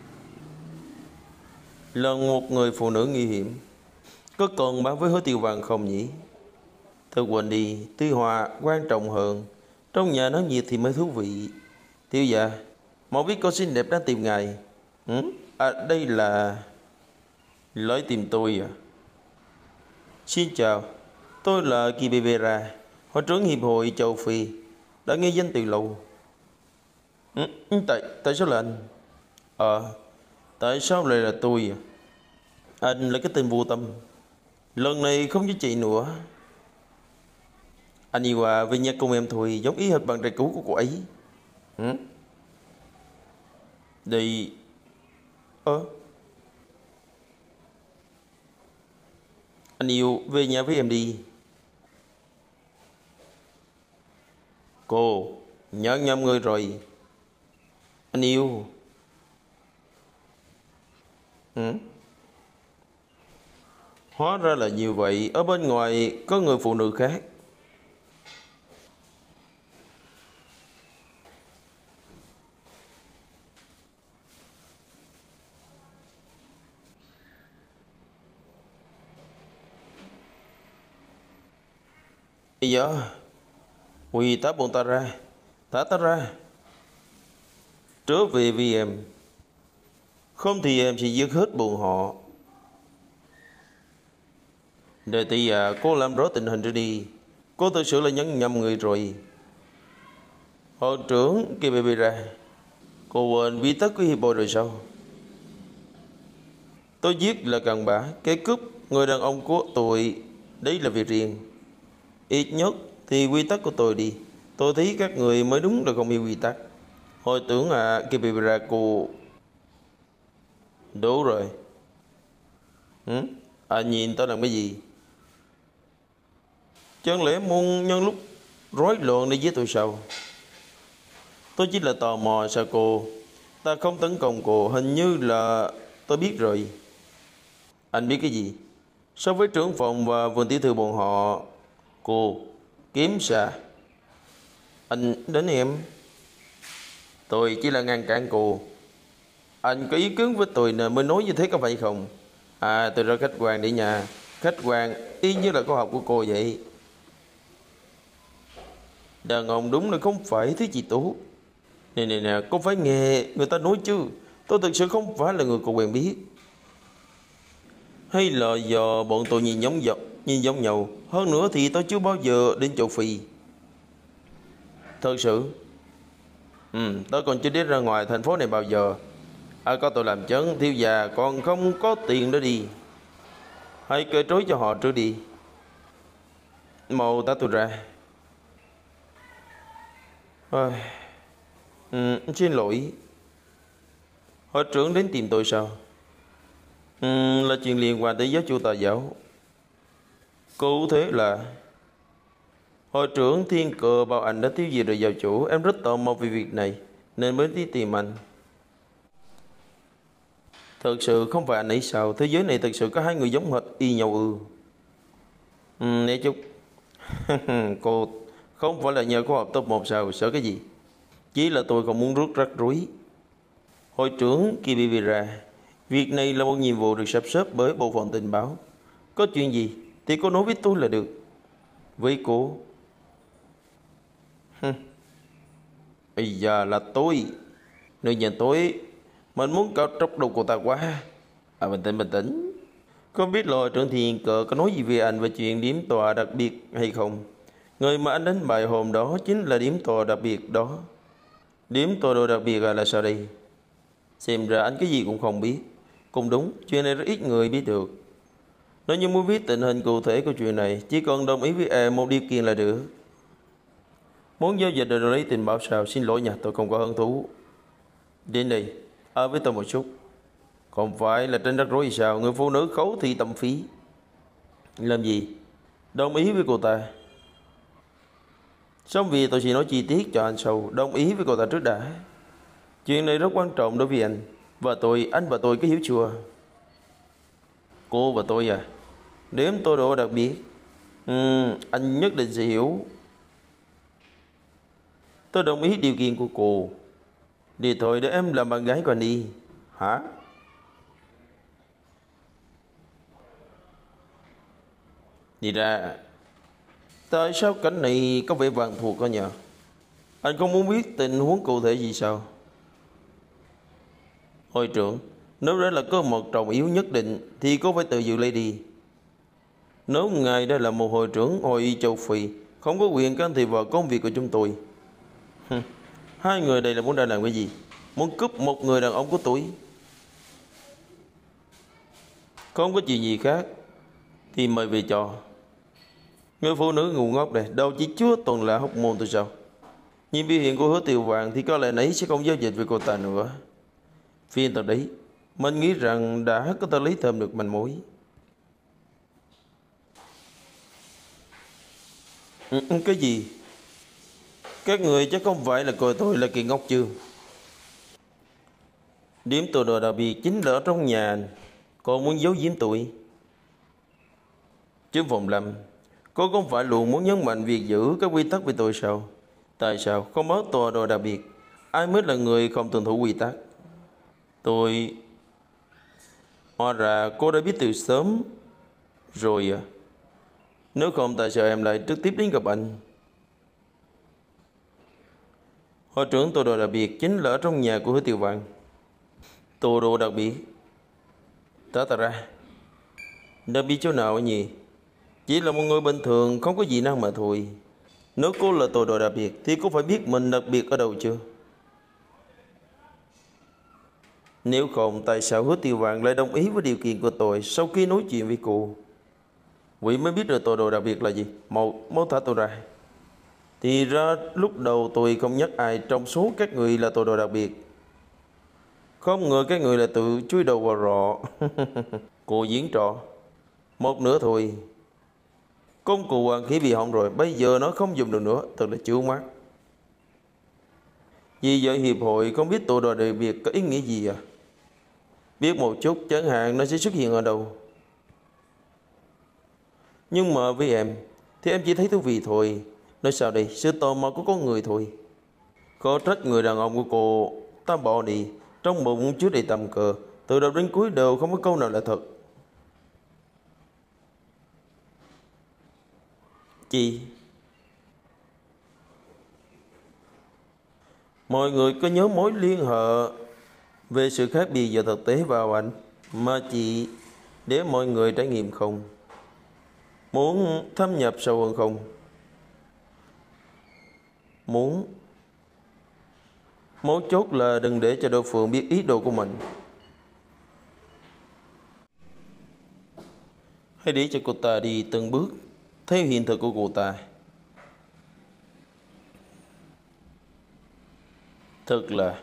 Lần một người phụ nữ nguy hiểm, có còn bán với hứa tiêu vàng không nhỉ? Thôi quên đi, tươi hòa quan trọng hơn. Trong nhà náo nhiệt thì mới thú vị. Thiếu gia, một biết cô xinh đẹp đang tìm ngài. Ừ? À, đây là... Lối tìm tôi à? Xin chào, tôi là Kibebera, hội trưởng hiệp hội châu Phi. Đã nghe danh từ lâu. Tại sao là anh? Tại sao lại là tôi à? Anh là cái tên vô tâm. Lần này không với chị nữa. Anh yêu về nhà cùng em thôi, giống ý hệt bạn trai cũ của cô ấy. Ừ? Đi. Anh yêu về nhà với em đi. Cô nhớ nhầm người rồi. Anh yêu. Ừ? Hóa ra là như vậy. Ở bên ngoài có người phụ nữ khác. Bây giờ Huy thả bọn ta ra. Thả ta ra. Trở về vì em. Không thì em sẽ giết hết bọn họ. Đệ tỷ à, cô làm rõ tình hình rồi đi. Cô thực sự là nhấn nhầm người rồi. Hội trưởng Kibebera, cô quên quy tắc của hiệp hội rồi sao? Tôi giết là cần bả, cái cướp người đàn ông của tôi, đấy là việc riêng. Ít nhất thì quy tắc của tôi đi. Tôi thấy các người mới đúng là không yêu quy tắc. Hội tưởng Kibebera cô... Đúng rồi. Ừ? Nhìn tôi làm cái gì? Chẳng lẽ muốn nhân lúc rối loạn để giết tôi sao? Tôi chỉ là tò mò sao cô. Ta không tấn công cô. Hình như là tôi biết rồi. Anh biết cái gì? So với trưởng phòng và vườn tiểu thư bọn họ. Cô kiếm xà. Anh đến em. Tôi chỉ là ngăn cản cô. Anh có ý kiến với tôi nên mới nói như thế có phải không? Tôi rất khách quan đi nha. Khách quan y như là câu học của cô vậy. Đàn ông đúng là không phải thứ gì tốt. Nè, cô phải nghe người ta nói chứ. Tôi thực sự không phải là người cô quen biết. Hay là do bọn tôi nhìn giống nhau. Hơn nữa thì tôi chưa bao giờ đến châu Phi. Thật sự? Tôi còn chưa đi ra ngoài thành phố này bao giờ. Có tôi làm chấn, thiếu già còn không có tiền đó đi. Hãy cởi trói cho họ trước đi. Mau ta tôi ra. Xin lỗi. Hội trưởng đến tìm tôi sao? Là chuyện liên quan tới giáo chủ tà giáo. Cụ thể là hội trưởng thiên cờ bảo anh đã tiêu diệt được giáo chủ. Em rất tò mò về việc này nên mới đi tìm anh. Thật sự không phải anh ấy sao? Thế giới này thật sự có hai người giống hệt y nhau ư? Nè chút. Cô không phải là nhờ có học top 1 sao? Sợ cái gì? Chỉ là tôi không muốn rước rắc rối. Hội trưởng Kibibira, việc này là một nhiệm vụ được sắp xếp bởi bộ phận tình báo. Có chuyện gì thì cô nói với tôi là được. Với cô? Bây giờ là tôi. Nơi nhà tôi. Mình muốn cao tróc đầu cô ta quá. Bình tĩnh. Không biết là trưởng thiền cờ có nói gì về anh về chuyện điểm tòa đặc biệt hay không? Người mà anh đánh bại hôm đó chính là điểm tòa đặc biệt đó. Điểm tòa đồ đặc biệt là sao đây? Xem ra anh cái gì cũng không biết. Cũng đúng, chuyện này rất ít người biết được. Nếu như muốn biết tình hình cụ thể của chuyện này, chỉ cần đồng ý với em một điều kiện là được. Muốn giao dịch rồi lấy tình báo sao? Xin lỗi nha, tôi không có hứng thú. Đến đây, ở với tôi một chút. Không phải là trên rắc rối sao? Người phụ nữ khấu thị tâm phí. Làm gì? Đồng ý với cô ta. Xong vì tôi chỉ nói chi tiết cho anh sau. Đồng ý với cô ta trước đã. Chuyện này rất quan trọng đối với anh. Và anh và tôi có hiểu chưa? Cô và tôi à? Đếm tôi độ đặc biệt. Anh nhất định sẽ hiểu. Tôi đồng ý điều kiện của cô. Đi thôi, để em làm bạn gái của anh đi. Hả? Đi ra. Tại sao cảnh này có vẻ vàng thuộc đó nhờ? Anh không muốn biết tình huống cụ thể gì sao? Hội trưởng, nếu đó là có một trọng yếu nhất định thì cô phải tự dự lấy đi. Nếu ngài đã là một hội trưởng hội y châu Phi, không có quyền can thiệp vào công việc của chúng tôi. Hai người đây là muốn đã làm cái gì? Muốn cướp một người đàn ông của tôi? Không có chuyện gì khác thì mời về cho. Người phụ nữ ngu ngốc này đâu chỉ chứa toàn là hóc môn thôi sao? Nhìn biểu hiện của Hứa Tiêu Vàng thì có lẽ nấy sẽ không giao dịch với cô ta nữa. Phiên tờ đấy, mình nghĩ rằng đã có thể lấy thêm được manh mối. Cái gì? Các người chắc không phải là coi tôi là kỳ ngốc chứ? Điểm tôi đồ đặc biệt chính là ở trong nhà, còn muốn giấu giếm tôi. Chứ vòng lâm, cô không phải luôn muốn nhấn mạnh việc giữ các quy tắc với tôi sao? Tại sao không ở tòa đồ đặc biệt? Ai mới là người không tuân thủ quy tắc? Tôi... Hóa ra cô đã biết từ sớm rồi à? Nếu không tại sao em lại trực tiếp đến gặp anh? Hội trưởng tòa đồ đặc biệt chính là ở trong nhà của Hứa Tiêu Vạn. Tòa đồ đặc biệt? Tả ta ra. Đặc biệt chỗ nào nhỉ? Chỉ là một người bình thường không có gì năng mà thôi. Nếu cô là tòa đồ đặc biệt thì cô phải biết mình đặc biệt ở đâu chưa? Nếu không tại sao Hứa Tiêu Vạn lại đồng ý với điều kiện của tôi sau khi nói chuyện với cô? Quỷ mới biết được tòa đồ đặc biệt là gì. Mau thả tôi ra. Thì ra lúc đầu tôi không nhắc ai trong số các người là tòa đồ đặc biệt. Không ngờ các người là tự chui đầu vào rọ. Cô diễn trò. Một nửa thôi. Công cụ hoàng khí bị hỏng rồi, bây giờ nó không dùng được nữa. Thật là chướng mắt. Vì vậy hiệp hội không biết tòa đồ đặc biệt có ý nghĩa gì à? Biết một chút chẳng hạn nó sẽ xuất hiện ở đâu. Nhưng mà với em thì em chỉ thấy thú vị thôi. Nói sao đây, sự tò mò của con người thôi. Có trách người đàn ông của cô ta bỏ đi, trong bụng chứa đầy tầm cờ, từ đầu đến cuối đều không có câu nào là thật. Chị, mọi người có nhớ mối liên hệ về sự khác biệt giữa thực tế và ảnh mà chị để mọi người trải nghiệm không? Muốn thâm nhập sâu hơn không? Muốn. Mấu chốt là đừng để cho đối phương biết ý đồ của mình. Hãy để cho cô ta đi từng bước theo hiện thực của cô ta. Thật là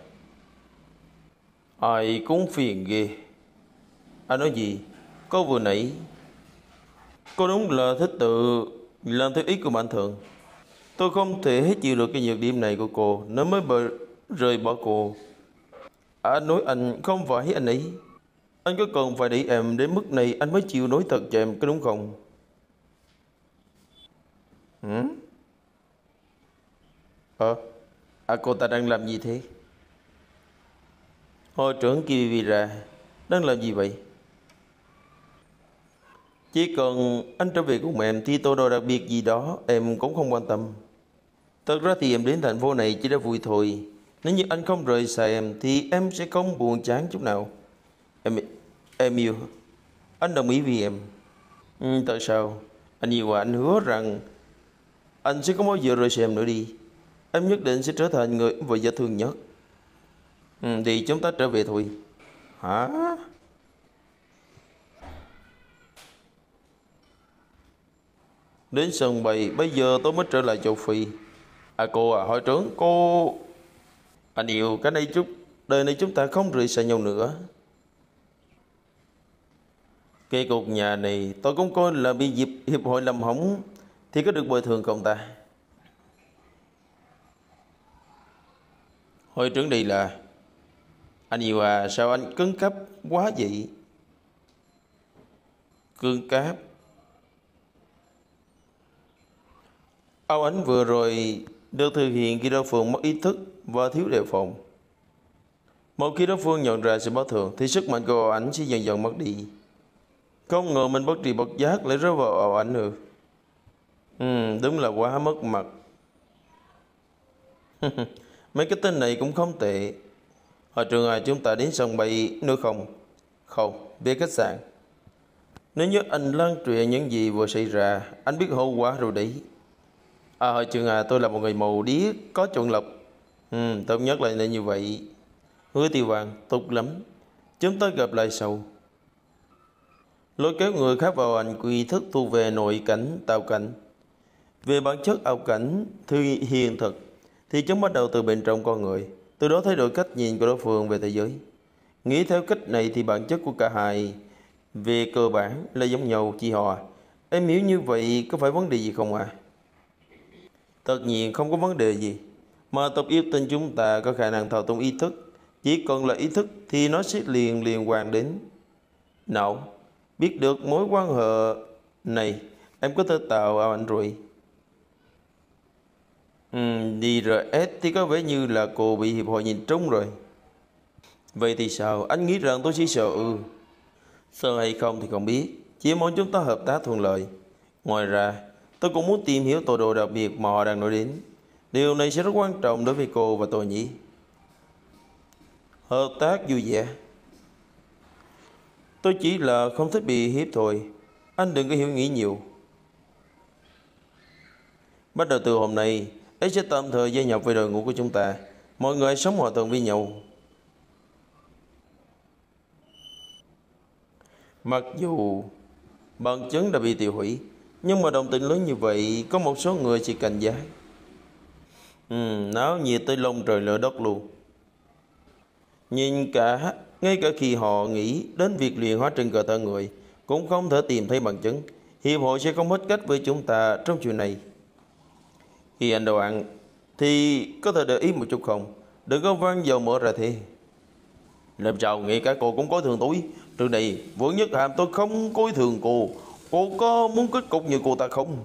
ai cũng phiền ghê. Anh nói gì? Cô vừa nãy cô đúng là thích tự làm theo ý của bản thân. Tôi không thể hết chịu được cái nhược điểm này của cô nên mới rời bỏ cô. Anh nói anh không phải anh ấy. Anh có cần phải để em đến mức này anh mới chịu nói thật cho em, có đúng không? Hử? Cô ta đang làm gì thế? Hội trưởng Kivira đang làm gì vậy? Chỉ cần anh trở về cùng em thì tôi đồ đặc biệt gì đó em cũng không quan tâm. Thật ra thì em đến thành phố này chỉ đã vui thôi. Nếu như anh không rời xa em thì em sẽ không buồn chán chút nào. Em yêu. Anh đồng ý vì em. Tại sao? Anh yêu và anh hứa rằng anh sẽ không bao giờ rời xa em nữa đi. Em nhất định sẽ trở thành người vợ dễ thương nhất. Thì chúng ta trở về thôi. Hả? Đến sân bay, bây giờ tôi mới trở lại châu Phi. Cô à, hội trưởng, cô... Anh yêu, cái này đời này chúng ta không rời xa nhau nữa. Cái cục nhà này tôi cũng coi là bị hiệp hội làm hỏng thì có được bồi thường không ta? Hội trưởng đây là... Anh yêu à, sao anh cứng cáp quá vậy? Cứng cáp? Âu Ánh vừa rồi được thực hiện khi đối phương mất ý thức và thiếu đề phòng. Một khi đối phương nhận ra sự bất thường thì sức mạnh của ảo ảnh sẽ dần dần mất đi. Không ngờ mình bất tri bất giác lại rơi vào ảo ảnh nữa. Đúng là quá mất mặt. Mấy cái tên này cũng không tệ. Hồi trường ai chúng ta đến sân bay nữa không? Không, về khách sạn. Nếu như anh lan truyền những gì vừa xảy ra, anh biết hậu quả rồi đấy. Hồi trường tôi là một người mù điếc, có chọn lọc. Tốt nhất là nên như vậy. Hứa Tiêu Vàng, tốt lắm. Chúng ta gặp lại sau. Lôi kéo người khác vào ảnh quy thức thu về nội cảnh, tạo cảnh. Về bản chất ảo cảnh, thư hiện thực, thì chúng bắt đầu từ bên trong con người, từ đó thay đổi cách nhìn của đối phương về thế giới. Nghĩ theo cách này thì bản chất của cả hai về cơ bản là giống nhau chị họ. Em hiểu như vậy có phải vấn đề gì không ạ? Tất nhiên không có vấn đề gì. Mà tộc yêu tinh chúng ta có khả năng thao túng ý thức. Chỉ cần là ý thức thì nó sẽ liên quan đến não. Biết được mối quan hệ này, em có thể tạo ảo ảnh rồi. DRS thì có vẻ như là cô bị hiệp hội nhìn trúng rồi. Vậy thì sao? Anh nghĩ rằng tôi chỉ sợ Sợ hay không thì không biết. Chỉ mong chúng ta hợp tác thuận lợi. Ngoài ra, tôi cũng muốn tìm hiểu tọa độ đặc biệt mà họ đang nói đến. Điều này sẽ rất quan trọng đối với cô và tôi nhỉ? Hợp tác vui vẻ. Tôi chỉ là không thích bị hiếp thôi. Anh đừng có hiểu nghĩ nhiều. Bắt đầu từ hôm nay, ấy sẽ tạm thời gia nhập về đội ngũ của chúng ta. Mọi người sống hòa thuận với nhau. Mặc dù bằng chứng đã bị tiêu hủy, nhưng mà đồng tình lớn như vậy, có một số người chỉ cảnh giác. Náo nhiệt tới lông trời lở đất luôn. Ngay cả khi họ nghĩ đến việc luyện hóa trên cơ thể người, cũng không thể tìm thấy bằng chứng. Hiệp hội sẽ không hết cách với chúng ta trong chuyện này. Khi anh đồ ăn thì có thể để ý một chút không? Đừng có vang dầu mở ra thế. Làm sao nghĩ cả cô cũng coi thường tôi? Trước đây Vương Nhất Hàm tôi không coi thường cô. Cô có muốn kết cục như cô ta không?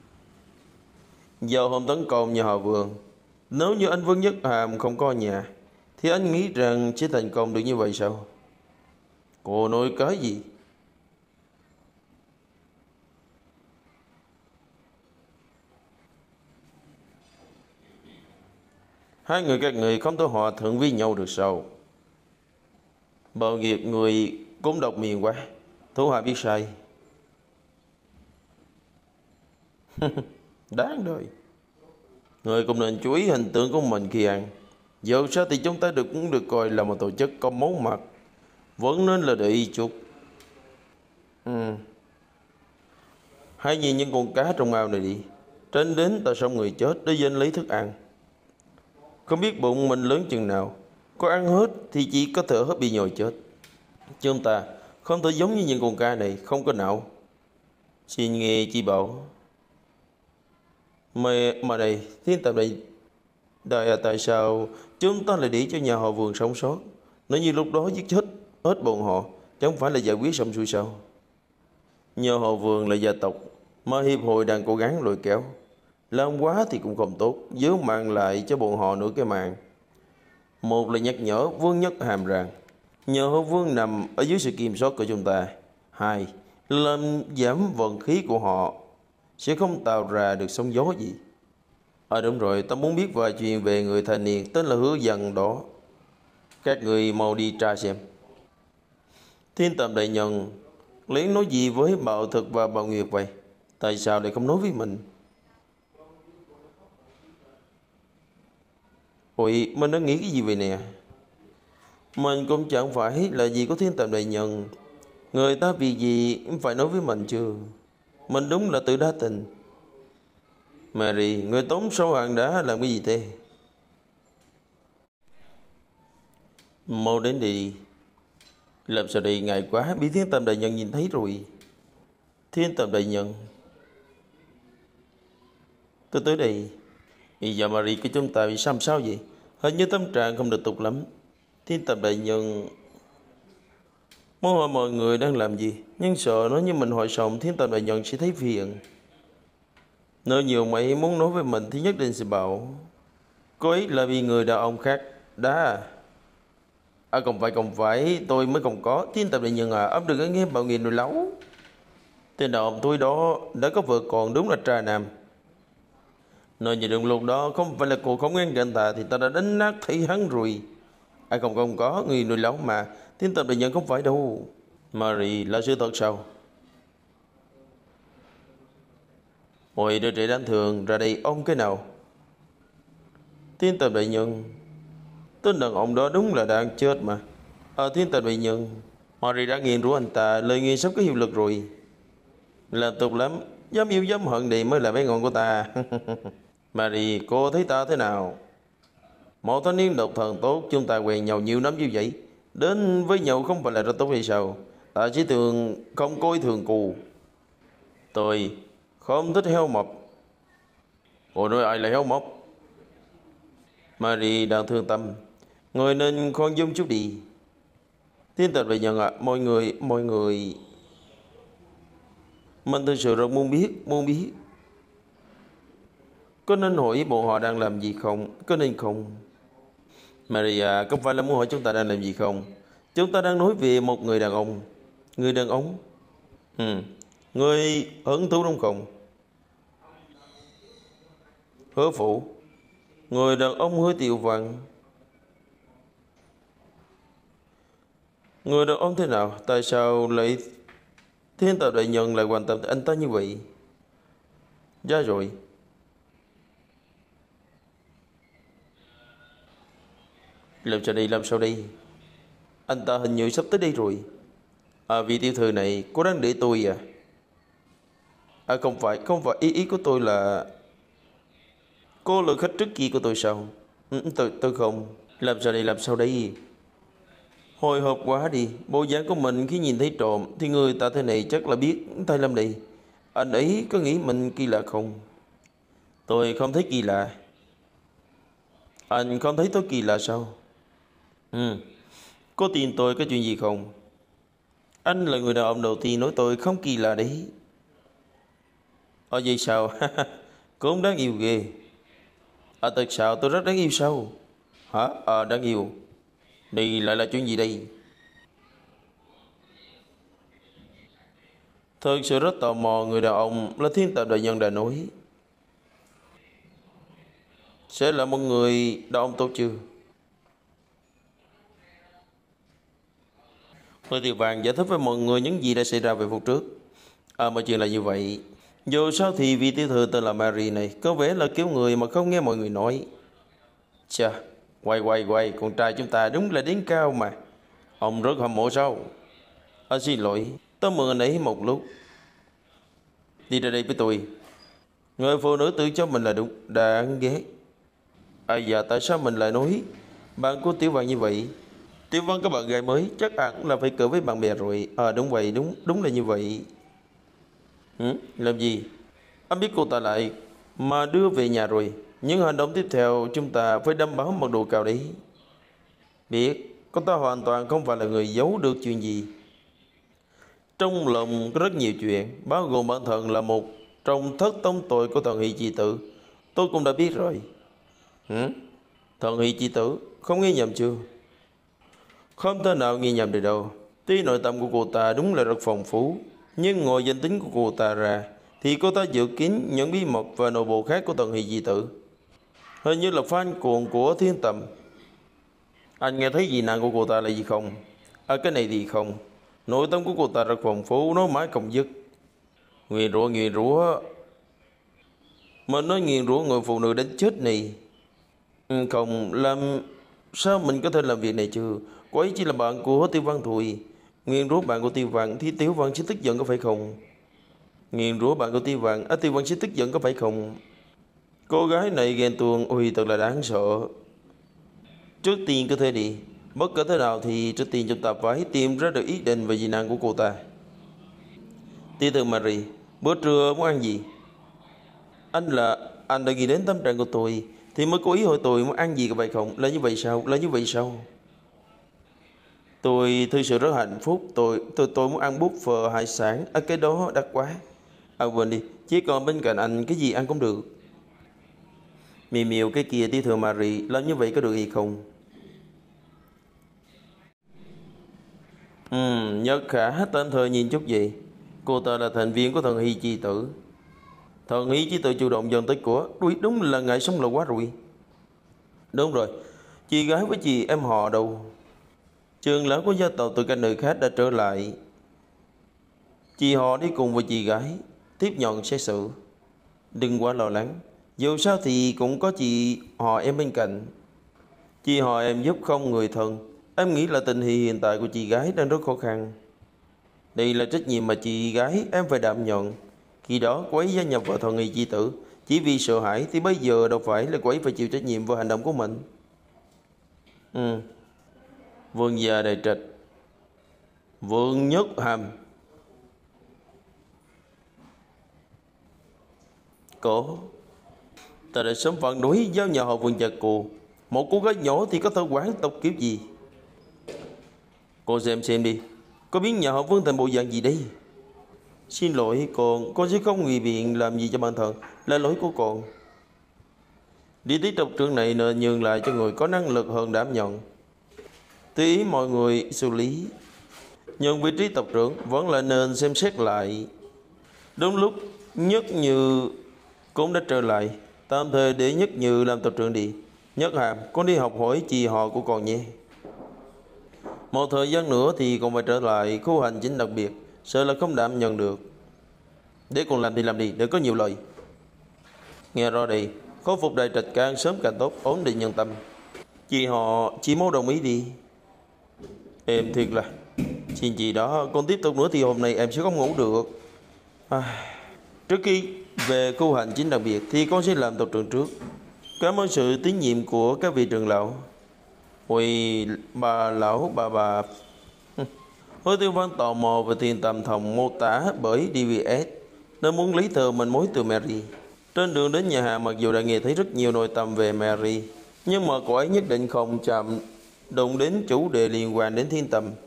Giờ hôm tấn công nhà họ Vương, nếu như anh Vương Nhất Hàm không có nhà thì anh nghĩ rằng sẽ thành công được như vậy sao? Cô nói cái gì? Hai người các người không thể hòa thuận với nhau được sao? Bạo nghiệp người cũng độc miệng quá. Thủ hạ biết sai. Đáng đời. Người cũng nên chú ý hình tượng của mình khi ăn. Dẫu sao thì chúng ta cũng được coi là một tổ chức có máu mặt. Vẫn nên là để ý chút. Hãy nhìn những con cá trong ao này đi. Tránh đến ta sống người chết để giành lấy thức ăn. Không biết bụng mình lớn chừng nào. Có ăn hết thì chỉ có thể hết bị nhồi chết. Chúng ta không thể giống như những con cá này, không có não. Xin nghe chị bảo. Mà này, thiên tập này. Tại sao chúng ta lại để cho nhà họ Vườn sống sót? Nếu như lúc đó giết chết hết bọn họ, chẳng phải là giải quyết xong xuôi sao? Nhà họ Vườn là gia tộc mà hiệp hội đang cố gắng lôi kéo. Làm quá thì cũng không tốt, dớ mang lại cho bọn họ nửa cái mạng. Một là nhắc nhở Vương Nhất Hàm rằng nhà họ Vương nằm ở dưới sự kiểm soát của chúng ta. Hai, làm giảm vận khí của họ, sẽ không tạo ra được sóng gió gì. Đúng rồi, ta muốn biết vài chuyện về người thanh niên tên là Hứa Dần đó. Các người mau đi tra xem. Thiên Tầm đại nhân lén nói gì với Bạo Thực và Bạo Nguyệt vậy? Tại sao lại không nói với mình? Ôi, mình đã nghĩ cái gì vậy nè? Mình cũng chẳng phải là gì của Thiên Tầm đại nhân. Người ta vì gì phải nói với mình chứ? Mình đúng là tự đa tình. Mary, người tốn số hàng đã làm cái gì thế? Mau đến đi. Làm sao đây, ngại quá, bị Thiên Tầm đại nhân nhìn thấy rồi. Thiên Tầm đại nhân, tôi tới đây. Bây giờ Mary của chúng ta bị sao vậy? Hình như tâm trạng không được tốt lắm. Thiên Tầm đại nhân, muốn hỏi mọi người đang làm gì, nhưng sợ nói như mình hỏi xong Thiên Tầm đại nhân sẽ thấy phiền. Nếu nhiều mày muốn nói với mình thì nhất định sẽ bảo cô ấy là vì người đàn ông khác đã. À không phải, tôi mới không có. Thiên tập đại nhân à, ông đừng có nghe bảo nghiền rồi lấu. Tên đàn ông tôi đó đã có vợ còn đúng là trai nam. Nói như đường lúc đó không phải là cô không ngăn cản ta thì ta đã đánh nát thấy hắn rồi. À không có, người nuôi lấu mà. Thiên tập đại nhân không phải đâu. Mary là sự thật sao? Ôi đứa trẻ đáng thường ra đây ôm cái nào? Thiên tập đại nhân, tên đàn ông đó đúng là đang chết mà. Thiên tập đại nhân, Mary đã nghiền rủa anh ta, lời nguyền sắp có hiệu lực rồi. Làm tục lắm, dám yêu dám hận đi mới là bé ngon của ta. Mary, cô thấy ta thế nào? Một thanh niên độc thần tốt, chúng ta quen nhau nhiều năm như vậy, đến với nhau không phải là rất tốt hay sao? Ta chỉ thường không coi thường cô. Tôi không thích heo mập. Ủa nói ai là heo mập? Mary đang thương tâm, người nên khoan dung chút đi. Thiên tập đại nhân ạ, mọi người mình thực sự rất muốn biết. Có nên hỏi bọn họ đang làm gì không? Có nên không? Maria, có phải là muốn hỏi chúng ta đang làm gì không? Chúng ta đang nói về một người đàn ông. Người đàn ông? Người hứng thú đúng không? Hứa phụ. Người đàn ông hứa Tiểu Văn. Người đàn ông thế nào? Tại sao lại thiên tập đại nhân lại quan tâm tới anh ta như vậy? Ra rồi. Làm sao đây? Anh ta hình như sắp tới đây rồi. Vị tiểu thư này, cô đang để tôi à? Không phải, ý của tôi là cô là khách trước kia của tôi sao? Tôi không. Làm sao đây? Hồi hộp quá đi, bộ dáng của mình khi nhìn thấy trộm thì người ta thế này chắc là biết tay lắm đi. Anh ấy có nghĩ mình kỳ lạ không? Tôi không thấy kỳ lạ. Anh không thấy tôi kỳ lạ sao? Có tin tôi có chuyện gì không? Anh là người đàn ông đầu tiên nói tôi không kỳ lạ đấy. Vậy sao? Cũng đáng yêu ghê. Thật sao tôi rất đáng yêu sao? Hả? Đáng yêu. Đây lại là chuyện gì đây? Thật sự rất tò mò người đàn ông là thiên tập đại nhân đã nói sẽ là một người đàn ông tốt chưa? Người Tiểu Vàng giải thích với mọi người những gì đã xảy ra về phút trước. Mọi chuyện là như vậy. Dù sao thì vị tiểu thư tên là Mary này có vẻ là kiểu người mà không nghe mọi người nói. Chà, quay, con trai chúng ta đúng là đến cao mà. Ông rất hâm mộ sao? Xin lỗi, tôi mượn anh ấy một lúc. Đi ra đây với tôi. Người phụ nữ tự cho mình là đúng, đáng ghét. Dạ tại sao mình lại nói bạn của Tiểu Văn như vậy? Tiểu Văn có bạn gái mới, chắc hẳn là phải cỡ với bạn bè rồi. Đúng vậy, đúng là như vậy. Làm gì? Anh biết cô ta lại mà đưa về nhà rồi. Những hành động tiếp theo chúng ta phải đảm bảo mật độ cao đấy. Biết, cô ta hoàn toàn không phải là người giấu được chuyện gì. Trong lòng có rất nhiều chuyện, bao gồm bản thân là một trong thất tông tội của thần Hy Chi Tử. Tôi cũng đã biết rồi. Thần Hy Chi Tử, không nghe nhầm chưa? Không thể nào nghe nhầm được đâu. Tuy nội tâm của cô ta đúng là rất phong phú, nhưng ngoài danh tính của cô ta ra thì cô ta giữ kín những bí mật và nội bộ khác của thần Hy Chi Tử. Hình như là fan cuồng của Thiên Tầm. Anh nghe thấy gì nạn của cô ta là gì không? Cái này thì không. Nội tâm của cô ta rất phong phú, nói mãi không dứt. Nguyền rủa. Mình nói nguyền rủa người phụ nữ đến chết này. Không, làm sao mình có thể làm việc này chứ? Cô ấy chỉ là bạn của Tiêu Văn thôi. Nguyền rủa bạn của Tiêu Văn thì Tiểu Văn sẽ tức giận có phải không? Nguyền rủa bạn của Tiêu Văn, Tiêu Văn sẽ tức giận có phải không? Cô gái này ghen tuông, ôi thật là đáng sợ. Trước tiên có thể đi. Bất kể thế nào thì trước tiên chúng ta phải tìm ra được ý định và dị năng của cô ta. Tiểu thư Marie, bữa trưa muốn ăn gì? Anh đã nghĩ đến tâm trạng của tôi thì mới cố ý hỏi tôi muốn ăn gì có phải không? Là như vậy sao? Tôi thực sự rất hạnh phúc. Tôi muốn ăn buffet hải sản. Cái đó đắt quá. À quên đi, chỉ còn bên cạnh anh cái gì ăn cũng được. Mì miều cái kia tiểu thư Marie, làm như vậy có được hay không? Nhớ khả tên thời nhìn chút gì. Cô ta là thành viên của thần hy chi tử. Thần hy chi tử chủ động dần tới của. Đúng là ngại sống là quá rồi. Đúng rồi, chị gái với chị em họ đâu? Trường lão của gia tộc từ các nơi khác đã trở lại. Chị họ đi cùng với chị gái tiếp nhận xét xử. Đừng quá lo lắng, dù sao thì cũng có chị họ em bên cạnh. Chị họ em giúp không người thân. Em nghĩ là tình hình hiện tại của chị gái đang rất khó khăn. Đây là trách nhiệm mà chị gái em phải đảm nhận. Khi đó cô ấy gia nhập vào thần nghi chi tử, chỉ vì sợ hãi thì bây giờ đâu phải là cô ấy phải chịu trách nhiệm với hành động của mình. Vương gia đại trạch. Vương Nhất Hàm. Có. Ta đã sớm phản đối giao nhà họ Vương gia cô. Một cô gái nhỏ thì có thể quản tộc kiểu gì? Cô xem đi, có biến nhà họ Vương thành bộ dạng gì đây? Xin lỗi con sẽ không ngụy biện làm gì cho bản thân, là lỗi của con. Đi tí tộc trưởng này nên nhường lại cho người có năng lực hơn đảm nhận. Tùy ý mọi người xử lý. Nhưng vị trí tộc trưởng vẫn là nên xem xét lại. Đúng lúc Nhất Như cũng đã trở lại, tạm thời để Nhất Như làm tộc trưởng đi. Nhất Hàm, con đi học hỏi chị họ của con nhé. Một thời gian nữa thì con phải trở lại khu hành chính đặc biệt, sợ là không đảm nhận được. Để con làm thì làm đi, đừng có nhiều lời. Nghe rõ đây, khôi phục đại trạch càng sớm càng tốt, ổn định nhân tâm. Chị họ chỉ mau đồng ý đi. Em thiệt là xin chị đó, con tiếp tục nữa thì hôm nay em sẽ không ngủ được. Trước khi về khu hành chính đặc biệt thì con sẽ làm tộc trưởng trước. Cảm ơn sự tín nhiệm của các vị trưởng lão. Ôi bà lão bà. Hứa Tiêu Văn tò mò về tiền tầm thòng mô tả bởi DVS. Nó muốn lấy thơ mình mối từ Mary. Trên đường đến nhà hàng, mặc dù đã nghe thấy rất nhiều nội tâm về Mary, nhưng mà cô ấy nhất định không chạm đụng đến chủ đề liên quan đến thiên tâm.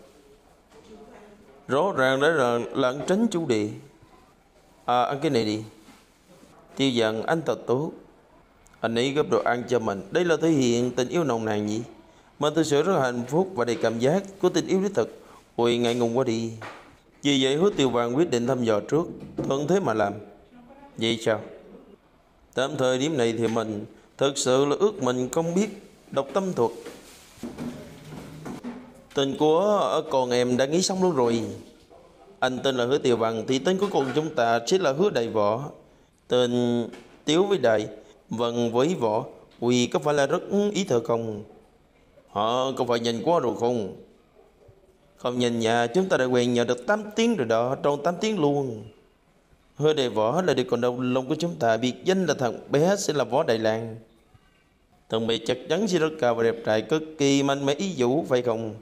Rõ ràng đã lẩn tránh chủ đề. Ăn cái này đi. Tiêu dặn anh thật tốt. Anh ấy gấp đồ ăn cho mình. Đây là thể hiện tình yêu nồng nàn gì? Mình thực sự rất hạnh phúc và đầy cảm giác của tình yêu đích thực. Ôi ngại ngùng quá đi. Vì vậy Hứa Tiêu Vàng quyết định thăm dò trước, thuận thế mà làm. Vậy sao? Tạm thời điểm này thì mình thực sự là ước mình không biết đọc tâm thuật. Tên của con em đã nghĩ xong luôn rồi. Anh tên là Hứa Tiêu Vàng thì tên của con chúng ta sẽ là Hứa Đại Võ. Tên Tiếu với Đại, Vân với Võ. Ui, có phải là rất ý thơ không? Họ có phải nhìn quá rồi không? Không nhìn nhà, chúng ta đã quen nhau được 8 tiếng rồi đó, trong 8 tiếng luôn. Hứa Đại Võ là đứa con đầu lông của chúng ta, biệt danh là thằng bé sẽ là Võ Đại Lang. Thằng bé chắc chắn sẽ rất cao và đẹp trai, cực kỳ mạnh mẽ ý vũ, phải không?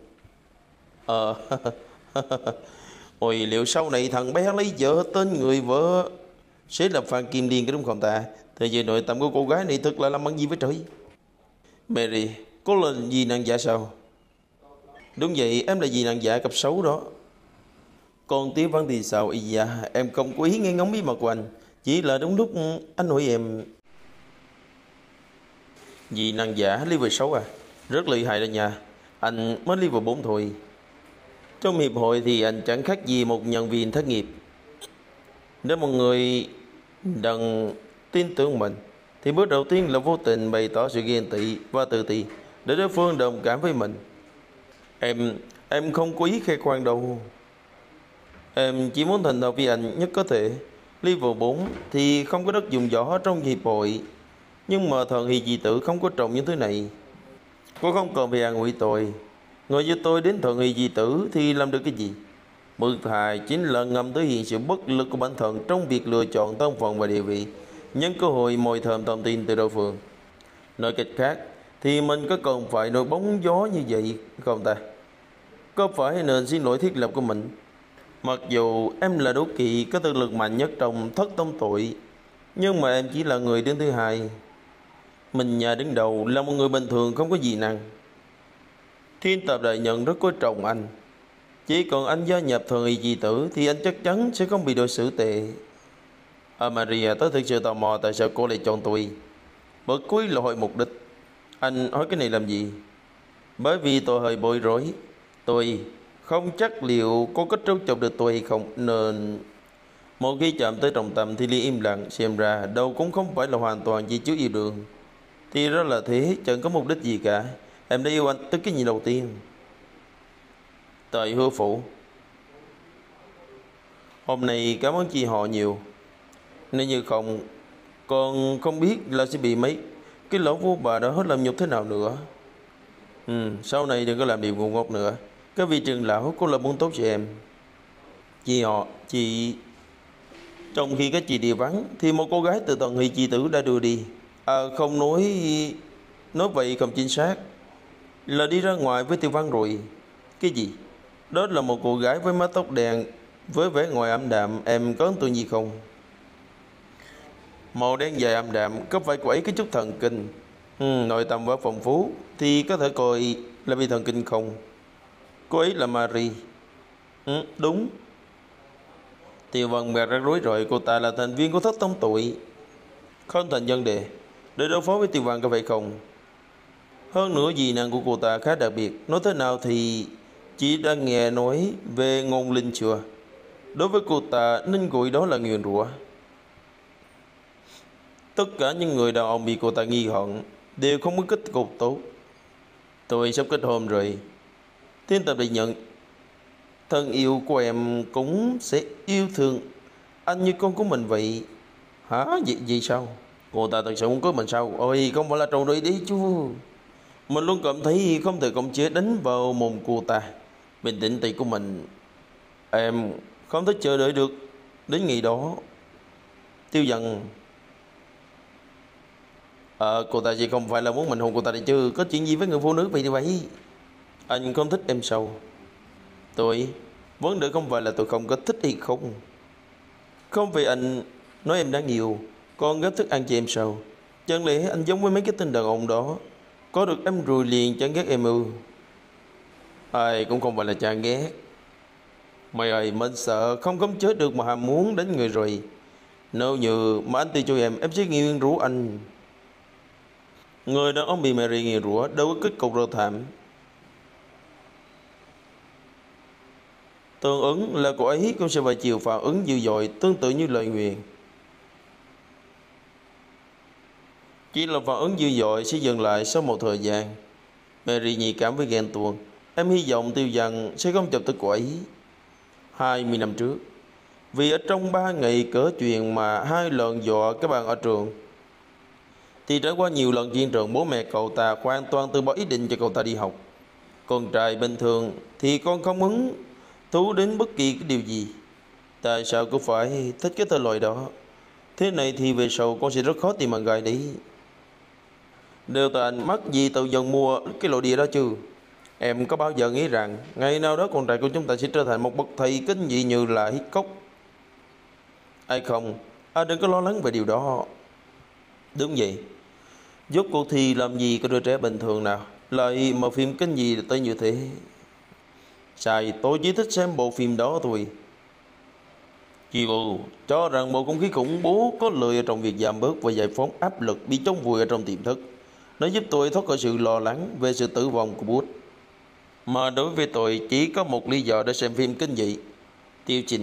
Ôi, liệu sau này thằng bé lấy vợ tên người vợ sẽ là Phan Kim Liên cái đúng không ta? Thời giờ nội tâm của cô gái này thật là làm ăn gì với trời. Mary, có lên gì nàng giả sao? Đúng vậy, em là gì nàng giả cặp xấu đó. Còn Tiếu Văn thì sao? Ý dạ, em không có ý nghe ngóng bí mật của anh. Chỉ là đúng lúc anh hỏi em. Vì nàng giả level 6 à? Rất lợi hại đó nha. Anh mới level 4 thôi. Trong hiệp hội thì anh chẳng khác gì một nhân viên thất nghiệp. Nếu một người đừng tin tưởng mình thì bước đầu tiên là vô tình bày tỏ sự ghen tị và tự ti để đối phương đồng cảm với mình. Em không có ý khoe khoang đâu. Em chỉ muốn thành thật với anh nhất có thể. Level 4 thì không có đất dùng võ trong hiệp hội. Nhưng mà thần hy dị tử không có trồng những thứ này. Cô không còn bị an ủi tôi. Người như tôi đến thần hy dị tử thì làm được cái gì? Bực thà chính là ngầm thể hiện sự bất lực của bản thân trong việc lựa chọn thân phận và địa vị, nhân cơ hội mồi thơm thông tin từ đối phương. Nói cách khác thì mình có cần phải nổi bóng gió như vậy không ta? Có phải nên xin lỗi thiết lập của mình? Mặc dù em là đố kỵ có thực lực mạnh nhất trong thất tông tội, nhưng mà em chỉ là người đứng thứ hai. Mình nhà đứng đầu là một người bình thường không có gì năng. Thiên Tạp Đại Nhân rất coi trọng anh. Chỉ còn anh gia nhập thần y dị tử thì anh chắc chắn sẽ không bị đối xử tệ. Maria, tớ thực sự tò mò tại sao cô lại chọn tôi. Bữa cuối là hỏi mục đích. Anh hỏi cái này làm gì? Bởi vì tôi hơi bối rối. Tôi không chắc liệu cô có trêu chọc được tôi hay không, nên một khi chạm tới trọng tâm thì liền im lặng. Xem ra đâu cũng không phải là hoàn toàn chỉ trước yêu đương. Thì đó là thế, chẳng có mục đích gì cả. Em đã yêu anh tới cái nhìn đầu tiên. Tại hứa phủ. Hôm nay cảm ơn chị họ nhiều. Nếu như không, con không biết là sẽ bị mấy cái lỗ vô bà đó hết làm nhục thế nào nữa. Sau này đừng có làm điều ngu ngốc nữa. Cái vị trưởng lão cũng là muốn tốt cho em. Chị họ, chị... Trong khi các chị đi vắng thì một cô gái từ tận huy chi tử đã đưa đi. Không nói vậy không chính xác. Là đi ra ngoài với Tiêu Văn rồi. Cái gì? Đó là một cô gái với mái tóc đen, với vẻ ngoài ảm đạm. Em có ấn tượng gì không? Màu đen dài ảm đạm, có phải cô ấy có chút thần kinh? Nội tâm và phong phú thì có thể coi là bị thần kinh không? Cô ấy là Marie. Đúng. Tiêu Văn bèn rắc rối rồi. Cô ta là thành viên của thất tông tụi. Không thành vấn đề để đối phó với Tiêu Văn, có phải không? Hơn nữa dị năng của cô ta khá đặc biệt. Nói thế nào thì chị đã nghe nói về ngôn linh chưa? Đối với cô ta nên gọi đó là nguyền rủa. Tất cả những người đàn ông bị cô ta nghi hận đều không có kết cục tốt. Tôi sắp kết hôn rồi. Thiên tập định nhận thân yêu của em cũng sẽ yêu thương anh như con của mình vậy. Hả? Gì sao? Cô ta thật sự muốn có mình sao? Ôi, không phải là trò đuổi đi chứ. Mình luôn cảm thấy không thể khống chế đánh vào mồm cô ta. Bình tĩnh tay của mình. Em không thể chờ đợi được đến ngày đó. Tiêu Dần. Cô ta chỉ không phải là muốn mình hôn cô ta đấy chứ. Có chuyện gì với người phụ nữ vậy vậy? Anh không thích em sao? Vấn đề không phải là tôi không có thích hay không. Không vì anh nói em đáng yêu, còn gấp thức ăn cho em sao? Chẳng lẽ anh giống với mấy cái tên đàn ông đó, có được em rồi liền chẳng ghét em ư? Ai cũng không phải là chán ghét. Mày ơi, mình sợ không khống chế được mà ham muốn đánh người rồi. Nếu như mà anh từ cho em sẽ nghiêng rủ anh. Người đàn ông bị Mary nghiền rủa đâu có kết cục rồi thảm. Tương ứng là cô ấy cũng sẽ phải chịu phản ứng dữ dội tương tự như lời nguyền. Chỉ là phản ứng dữ dội sẽ dừng lại sau một thời gian. Mary nhạy cảm với ghen tuông. Em hy vọng Tiêu Dần sẽ không chọc tới cô ấy. 20 năm trước, vì ở trong 3 ngày cỡ chuyện mà 2 lần dọa các bạn ở trường, thì trải qua nhiều lần chiến trường, bố mẹ cậu ta hoàn toàn từ bỏ ý định cho cậu ta đi học. Con trai bình thường thì con không hứng thú đến bất kỳ cái điều gì. Tại sao cứ phải thích cái thể loại đó? Thế này thì về sau con sẽ rất khó tìm bạn gái đấy. Đều tại anh mắc gì tự dần mua cái loại địa đó chứ? Em có bao giờ nghĩ rằng ngày nào đó con trai của chúng ta sẽ trở thành một bậc thầy kinh dị như là Hitchcock? Ai không? Đừng có lo lắng về điều đó. Đúng vậy. Rốt cuộc thì làm gì có đứa trẻ bình thường nào lại mà phim kinh dị tới như thế? Sai, tôi chỉ thích xem bộ phim đó thôi. Chiều cho rằng bộ không khí khủng bố có lợi ở trong việc giảm bớt và giải phóng áp lực bị chôn vùi ở trong tiềm thức. Nó giúp tôi thoát khỏi sự lo lắng về sự tử vong của Bút. Mà đối với tôi chỉ có một lý do để xem phim kinh dị. Tiêu Trình.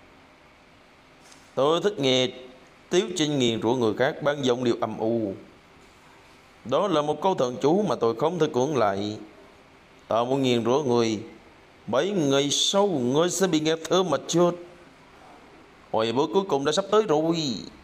Tôi thích nghe Tiêu Trình nghiền rủa người khác bằng giọng điệu âm u. Đó là một câu thần chú mà tôi không thể cưỡng lại. Ta muốn nghiền rủa người, 7 ngày sau ngươi sẽ bị nghe thơ mà chết. Hồi bữa cuối cùng đã sắp tới rồi.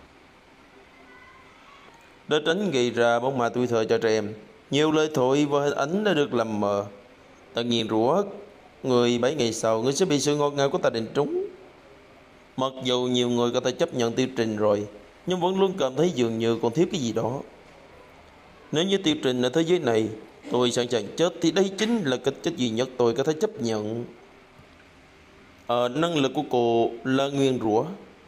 Để tránh gây ra bóng ma tuổi thơ cho trẻ em, nhiều lời thoại và hình ảnh đã được làm mờ. Ta nghiền rủa người 7 ngày sau, ngươi sẽ bị sự ngọt ngào của ta định trúng. Mặc dù nhiều người có thể chấp nhận Tiêu Trình rồi, nhưng vẫn luôn cảm thấy dường như còn thiếu cái gì đó. Nếu như Tiêu Trình ở thế giới này tôi sẵn sàng chết, thì đây chính là cách chết duy nhất tôi có thể chấp nhận. Năng lực của cô là nguyên rủa.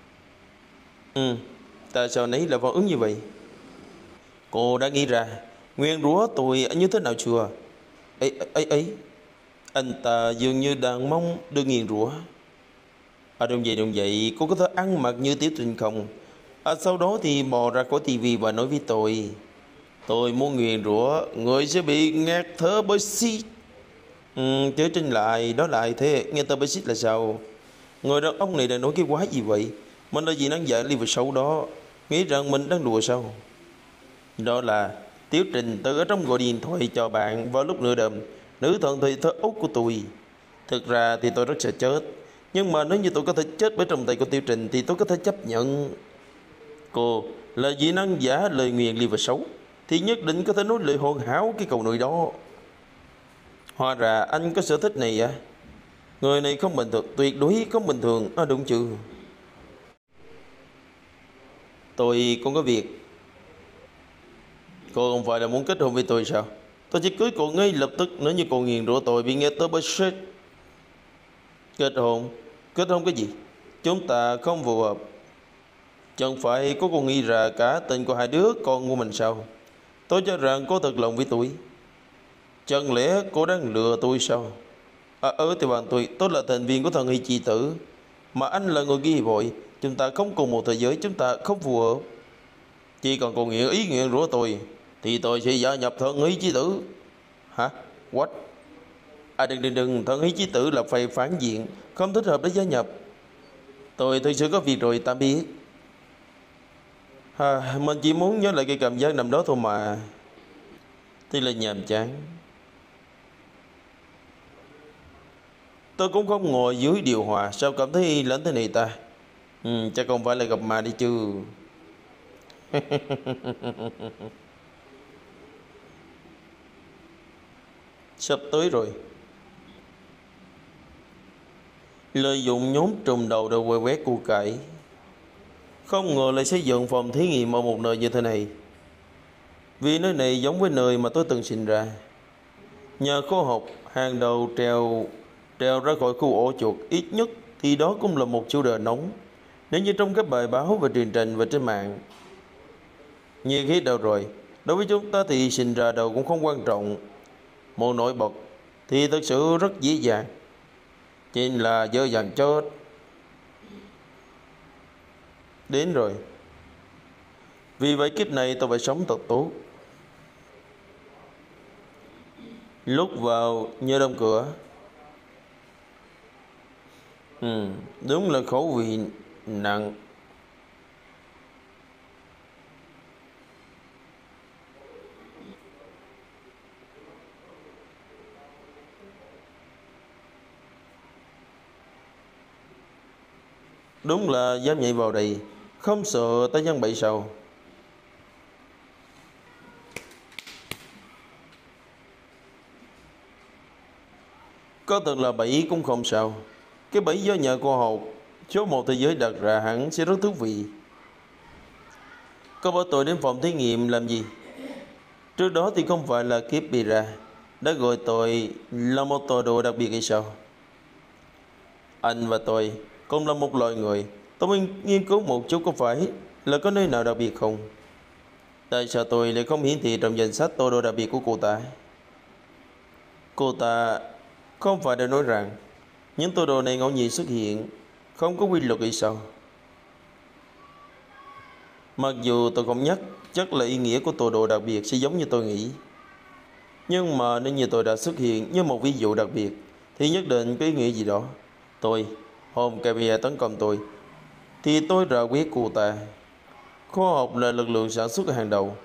Tại sao nấy là phản ứng như vậy? Cô đã nghĩ ra nguyên rủa tôi như thế nào chưa? Ấy anh ta dường như đang mong được nghiền rủa. Đúng vậy, cô có thể ăn mặc như Tiểu Trình không? Sau đó thì bò ra khỏi tivi và nói với tôi muốn nguyền rủa người sẽ bị ngạt thở bởi xít. Chớ trình lại, đó lại thế, nghe tờ bởi xít là sao? Người đàn ông này đang nói cái quái gì vậy? Mình là gì năng giả live xấu đó, nghĩ rằng mình đang đùa sao? Đó là Tiểu Trình từ ở trong gọi điện thoại cho bạn vào lúc nửa đêm, nữ thần thì thơ út của tôi. Thực ra thì tôi rất sợ chết, nhưng mà nếu như tôi có thể chết bởi trong tay của Tiểu Trình thì tôi có thể chấp nhận. Cô là dị năng giả lời nguyền live xấu thì nhất định có thể nói lời hoàn hảo cái câu nói đó. Hóa ra anh có sở thích này à? Người này không bình thường, tuyệt đối không bình thường. Đúng chưa? Tôi cũng có việc. Cô không phải là muốn kết hôn với tôi sao? Tôi chỉ cưới cô ngay lập tức nếu như cô nghiền rủa tôi bị nghe tới bởi sếp. Kết hôn? Kết hôn cái gì? Chúng ta không phù hợp. Chẳng phải có cô nghĩ ra cả tình của hai đứa con của mình sao? Tôi cho rằng cô thật lòng với tôi. Chẳng lẽ cô đang lừa tôi sao? Thì bạn tôi là thành viên của thần hy chi tử, mà anh là người ghi vội. Chúng ta không cùng một thế giới, chúng ta không phù hợp. Chỉ còn cô nghĩa ý nguyện của tôi thì tôi sẽ gia nhập thần hy chi tử. Hả? What? Đừng, thần hy chi tử là phải phản diện, không thích hợp để gia nhập. Tôi thực sự có việc rồi, tạm biệt. Mình chỉ muốn nhớ lại cái cảm giác nằm đó thôi mà. Thì là nhàm chán. Tôi cũng không ngồi dưới điều hòa, sao cảm thấy lạnh thế này ta? Chắc không phải là gặp ma đi chứ. Sắp tới rồi. Lợi dụng nhóm trùm đầu để quay quét củ cải. Không ngờ lại xây dựng phòng thí nghiệm ở một nơi như thế này. Vì nơi này giống với nơi mà tôi từng sinh ra. Nhà khoa học hàng đầu treo ra khỏi khu ổ chuột, ít nhất thì đó cũng là một chủ đề nóng nếu như trong các bài báo và truyền trình và trên mạng. Nhiệt khí đâu rồi? Đối với chúng ta thì sinh ra đâu cũng không quan trọng. Một nổi bật thì thật sự rất dễ dàng, chính là dơ dàng chết. Đến rồi. Vì vậy kiếp này tôi phải sống thật tốt. Lúc vào nhớ đóng cửa. Đúng là khẩu vị nặng. Đúng là dám nhảy vào đây, không sợ tay chân bậy sao? Có thật là bẫy cũng không sao. Cái bẫy do nhà khoa học số một thế giới đặt ra hẳn sẽ rất thú vị. Có bảo tôi đến phòng thí nghiệm làm gì? Trước đó thì không phải là kiếp bị ra đã gọi tôi là một tọa độ đặc biệt hay sao? Anh và tôi cũng là một loài người. Tôi muốn nghiên cứu một chút có phải là có nơi nào đặc biệt không? Tại sao tôi lại không hiển thị trong danh sách tọa độ đặc biệt của cô ta? Cô ta không phải đã nói rằng những tọa độ này ngẫu nhiên xuất hiện, không có quy luật hay sao? Mặc dù tôi không nhắc chắc là ý nghĩa của tọa độ đặc biệt sẽ giống như tôi nghĩ, nhưng mà nếu như tôi đã xuất hiện như một ví dụ đặc biệt thì nhất định có ý nghĩa gì đó. Hôm Camilla tấn công tôi thì tôi ra quyết cô ta. Khoa học là lực lượng sản xuất hàng đầu.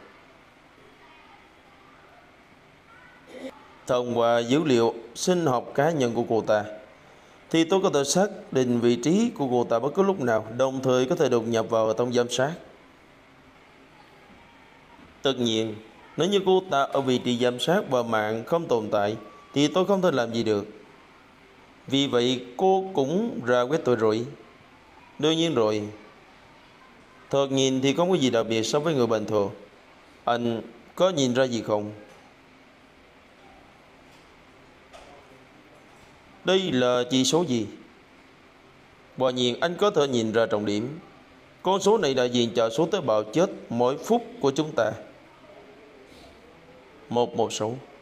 Thông qua dữ liệu sinh học cá nhân của cô ta thì tôi có thể xác định vị trí của cô ta bất cứ lúc nào, đồng thời có thể đột nhập vào trong giám sát. Tất nhiên, nếu như cô ta ở vị trí giám sát và mạng không tồn tại thì tôi không thể làm gì được. Vì vậy cô cũng ra quyết tôi rồi. Đương nhiên rồi. Thật nhìn thì không có gì đặc biệt so với người bình thường. Anh có nhìn ra gì không? Đây là chỉ số gì? Quả nhiên anh có thể nhìn ra trọng điểm. Con số này đại diện cho số tế bào chết mỗi phút của chúng ta. 116.